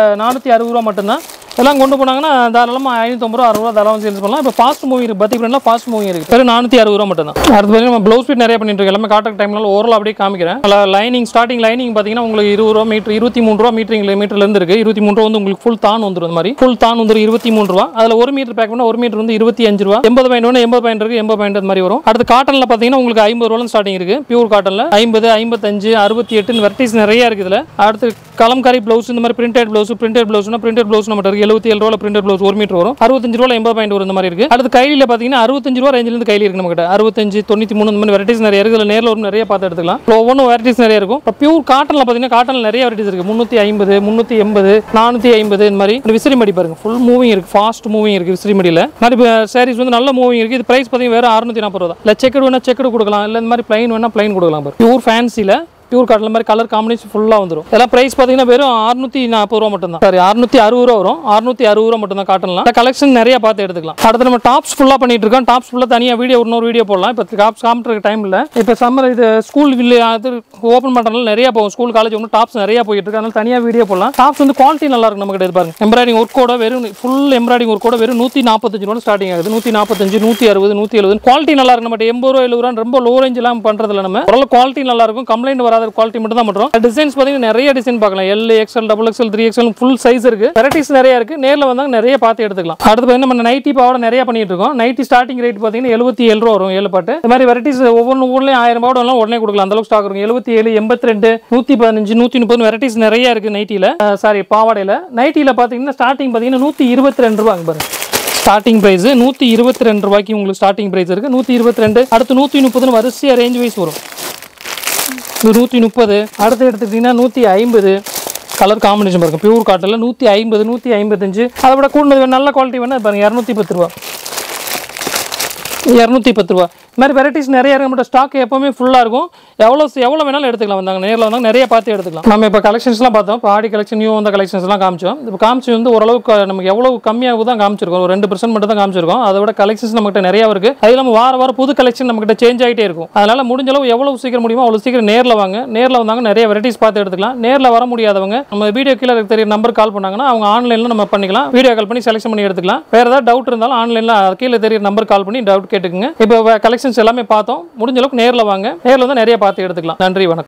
460 ரூபா மட்டும் தான். எல்லாம் கொண்டு போனாங்கன்னா தாராளமாக 550 ரூபா 60 ரூபா தாராளமாக சேல்ஸ் பண்ணலாம். இப்போ ஃபாஸ்ட் மூவி இருக்கு. பத்தி பிரிண்ட்லாம் ஃபாஸ்ட் மூவி இருக்கு. வெறும் 460 ரூபா மட்டும் தான். அடுத்து பார்த்தீங்கன்னா நம்ம ப்ளவுஸ் பீட் நிறைய பண்ணிட்டு இருக்கோம். எல்லாமே காட்டன் டைம்னால ஓரளவு அப்படியே காமிக்கிறேன். லைனிங் ஸ்டார்டிங் லைனிங் பார்த்தீங்கன்னா உங்களுக்கு 20 ரூபா மீட்டர் 23 ரூபா மீட்டர்ல இருந்து இருக்கு. 23 ரூபா வந்து உங்களுக்கு ஃபுல் தான் வந்துடும். இந்த மாதிரி ஃபுல் தான் வந்துடும் 23 ரூபா. அதில் 1 மீட்டர் பேக் பண்ணா 1 மீட்டர் வந்து 25 ரூபா. 80 பாயிண்ட் ஒன்று 80 பாயிண்ட் இருக்கு. 80 பாயிண்ட் அந்த மாதிரி வரும். அடுத்து காட்டன்ல பார்த்தீங்கன்னா உங்களுக்கு 50 ரூபா ஸ்டார்டிங் இருக்கு. பியூர் காட்டன்ல 50, 55, 68 வெரைட்டிஸ் நிறைய இருக்கு. இதில் அடுத்து கலம்காரி பிளவுஸ் இந்த மாதிரி பிரிண்டட் பிளவுஸ் பிரிண்டட் பிளவுஸ் நம்ம இருக்கு. 77 ரூபா பிரிண்டட் பிளவுஸ் 1 மீட்டர் வரும். 65 ரூபா 80 பாயிண்ட் வரும். இந்த மாதிரி இருக்கு. அடுத்து கைலில பார்த்தீங்கன்னா 65 ரூபா ரேஞ்சில இருந்து கைலி இருக்கு. நம்ம கிட்ட 65, 93 இந்த மாதிரி வெரைட்டிஸ் நிறைய இருக்கு. இதில் நேரில் நிறைய பார்த்து எடுத்துக்கலாம். ஒவ்வொன்றும் வெரைட்டிஸ் நிறைய இருக்கும். இப்போ பியூர் காட்டன்ல பார்த்தீங்கன்னா காட்டன்ல நிறைய வெரைட்டிஸ் இருக்கு. 350, 380, 450 இந்த மாதிரி விசிறி மடி பாருங்க. ஃபுல் மூவிங் இருக்கு. ஃபாஸ்ட் மூவிங் இருக்கு விசிறி மடியில். நிறைய சாரீஸ் வந்து நல்ல மூவிங் இருக்கு. இது பிரைஸ் பார்த்தீங்கன்னா வேற 640 ரூபா தான். இல்லை செக்கடு வேணா செக்கடு கொடுக்கலாம். இல்லை இந்த மாதிரி பிளைன் வேணா பிளைன் கொடுக்கலாம். பியூர் ஃபேன்சில பியூர் காட்டன் மாதிரி கலர் காம்பினேஷன் ஃபுல்லாக வந்துடும். இதெல்லாம் பிரைஸ் பார்த்தீங்கன்னா வெறும் 640 ரூபா மட்டும் தான். சாரி 660 ரூபா வரும். 660 ரூபா மட்டும் தான் காட்டன்லாம். கலெக்ஷன் நிறைய பார்த்து எடுத்துக்கலாம். அடுத்து நம்ம டாப்ஸ் ஃபுல்லாக பண்ணிட்டு இருக்கோம். டாப்ஸ் ஃபுல்லாக தனியாக இன்னொரு வீடியோ போடலாம். இப்போ டாப்ஸ் காமிட்டு டைம் இல்லை. இப்போ சம்மர் இது ஸ்கூல் அது ஓப்பன் பண்ணுறதுனால நிறைய போகும். ஸ்கூல் காலேஜ் ஒன்று டாப்ஸ் நிறைய போயிட்டு இருக்கு. அதனால தனியாக வீடியோ போடலாம். டாப்ஸ் வந்து குவாலிட்டி நல்லா இருக்கும். நம்ம கிட்ட பாருங்க எம்ப்ராய்டிங் ஒர்க்கோட வெறும் ஃபுல் எம்ப்ராய்டிங் ஒர்க்கோட வெறும் 145 ரூபா ஸ்டார்டிங் ஆகுது. 145, 160, 170 குவாலிட்டி நல்லா இருக்கும். நம்ம 80 ரூபா 70 ரூபா ரொம்ப லோ ரேஞ்ச் எல்லாம் பண்றதுல நம்ம ஓரளவு குவாலிட்டி நல்லா இருக்கும். கம்ப்ளைண்ட் வராத குவாலிட்டி மட்டும் தான். டிசைன்ஸ் பாத்தீங்கன்னா நிறைய டிசைன் பார்க்கலாம். L, XL, XXL, 3XL full size இருக்கு. வெரைட்டிஸ் நிறைய இருக்கு. நேர்ல வந்தாங்க நிறைய பார்த்து எடுத்துக்கலாம். அடுத்து பாத்தீங்கன்னா நம்ம நைட்டி பாவாடை நிறைய பண்ணிட்டு இருக்கோம். நைட்டி ஸ்டார்டிங் ரேட் பாத்தீங்கன்னா 77 ரூபா வரும். 7 பாட்டு இந்த மாதிரி வெரைட்டிஸ் ஒவ்வொரு ஊர்லயும் 1000 பாவாடை எல்லாம் உடனே கொடுக்கலாம். அந்த அளவுக்கு ஸ்டாக் இருக்கும். 77, 82, 115, 130 வெரைட்டிஸ் நிறைய இருக்கு நைட்டில. சாரி பாவாடையில. நைட்டில பாத்தீங்கன்னா ஸ்டார்டிங் பாத்தீங்கன்னா 122 ரூபாங்க பாருங்க. ஸ்டார்டிங் பிரைஸ் 122 ரூபாய்க்கு உங்களுக்கு ஸ்டார்டிங் பிரைஸ் இருக்கு. 122 அடுத்து 130 வரிசையா ரேஞ்ச் வைஸ் வரும். 130 அடுத்து எடுத்துக்கிட்டீங்கன்னா 150 கலர் காம்பினேஷன் பாருங்க. பியூர் காட்டன்ல 150, 155 அதை விட கூடுதல் நல்ல குவாலிட்டி வேணா பாருங்க 210 ரூபா. 210 ரூபா. இந்த மாதிரி வெரைட்டிஸ் நிறைய இருக்கு. மட்டும் ஸ்டாக் எப்பவுமே ஃபுல்லாக இருக்கும். எவ்வளோ வேணாலும் எடுத்துக்கலாம். வந்தாங்க நேரில் வந்தாங்க நிறைய பார்த்து எடுத்துக்கலாம். நம்ம இப்போ கலெக்ஷன்ஸ்லாம் பார்த்தோம். இப்போ ஆடி கலெக்ஷன் நியூ வந்த கலெக்ஷன்ஸ்லாம் காமிச்சோம். இப்போ காமிச்சு வந்து ஓரளவுக்கு நமக்கு எவ்வளோ கம்மியாக தான் காமிச்சிருக்கோம். ஒரு 2% மட்டும் தான் காமிச்சிருக்கோம். அதோட கலெக்ஷன்ஸ் நம்மகிட்ட நிறைய இருக்கு. அது இல்லாமல் வாரம் புது கலெக்ஷன் நம்மகிட்ட சேஞ்ச் ஆகிட்டே இருக்கும். அதனால முடிஞ்ச அளவு எவ்வளவு சீக்கிரம் முடியுமோ அவ்வளோ சீக்கிரம் நேரில் வாங்க. நேரில் வந்தாங்க நிறைய வெரைட்டிஸ் பார்த்து எடுத்துக்கலாம். நேரில் வர முடியாதவங்க நம்ம வீடியோ கீழே தெரிய நம்பர் கால் பண்ணாங்கன்னா அவங்க ஆன்லைனில் நம்ம பண்ணிக்கலாம். வீடியோ கால் பண்ணி செலக்ஷன் பண்ணி எடுத்துக்கலாம். வேறு ஏதாவது டவுட் இருந்தாலும் ஆன்லைனில் கீழே தெரிய நம்பர் கால் பண்ணி டவுட் கேட்டுக்குங்க. இப்போ கலெக்ஷன்ஸ் எல்லாமே பார்த்தோம். முடிஞ்ச அளவுக்கு நேரில் வாங்க. நேரில் வந்து நிறைய பார்த்து எடுத்துக்கலாம். நன்றி, வணக்கம்.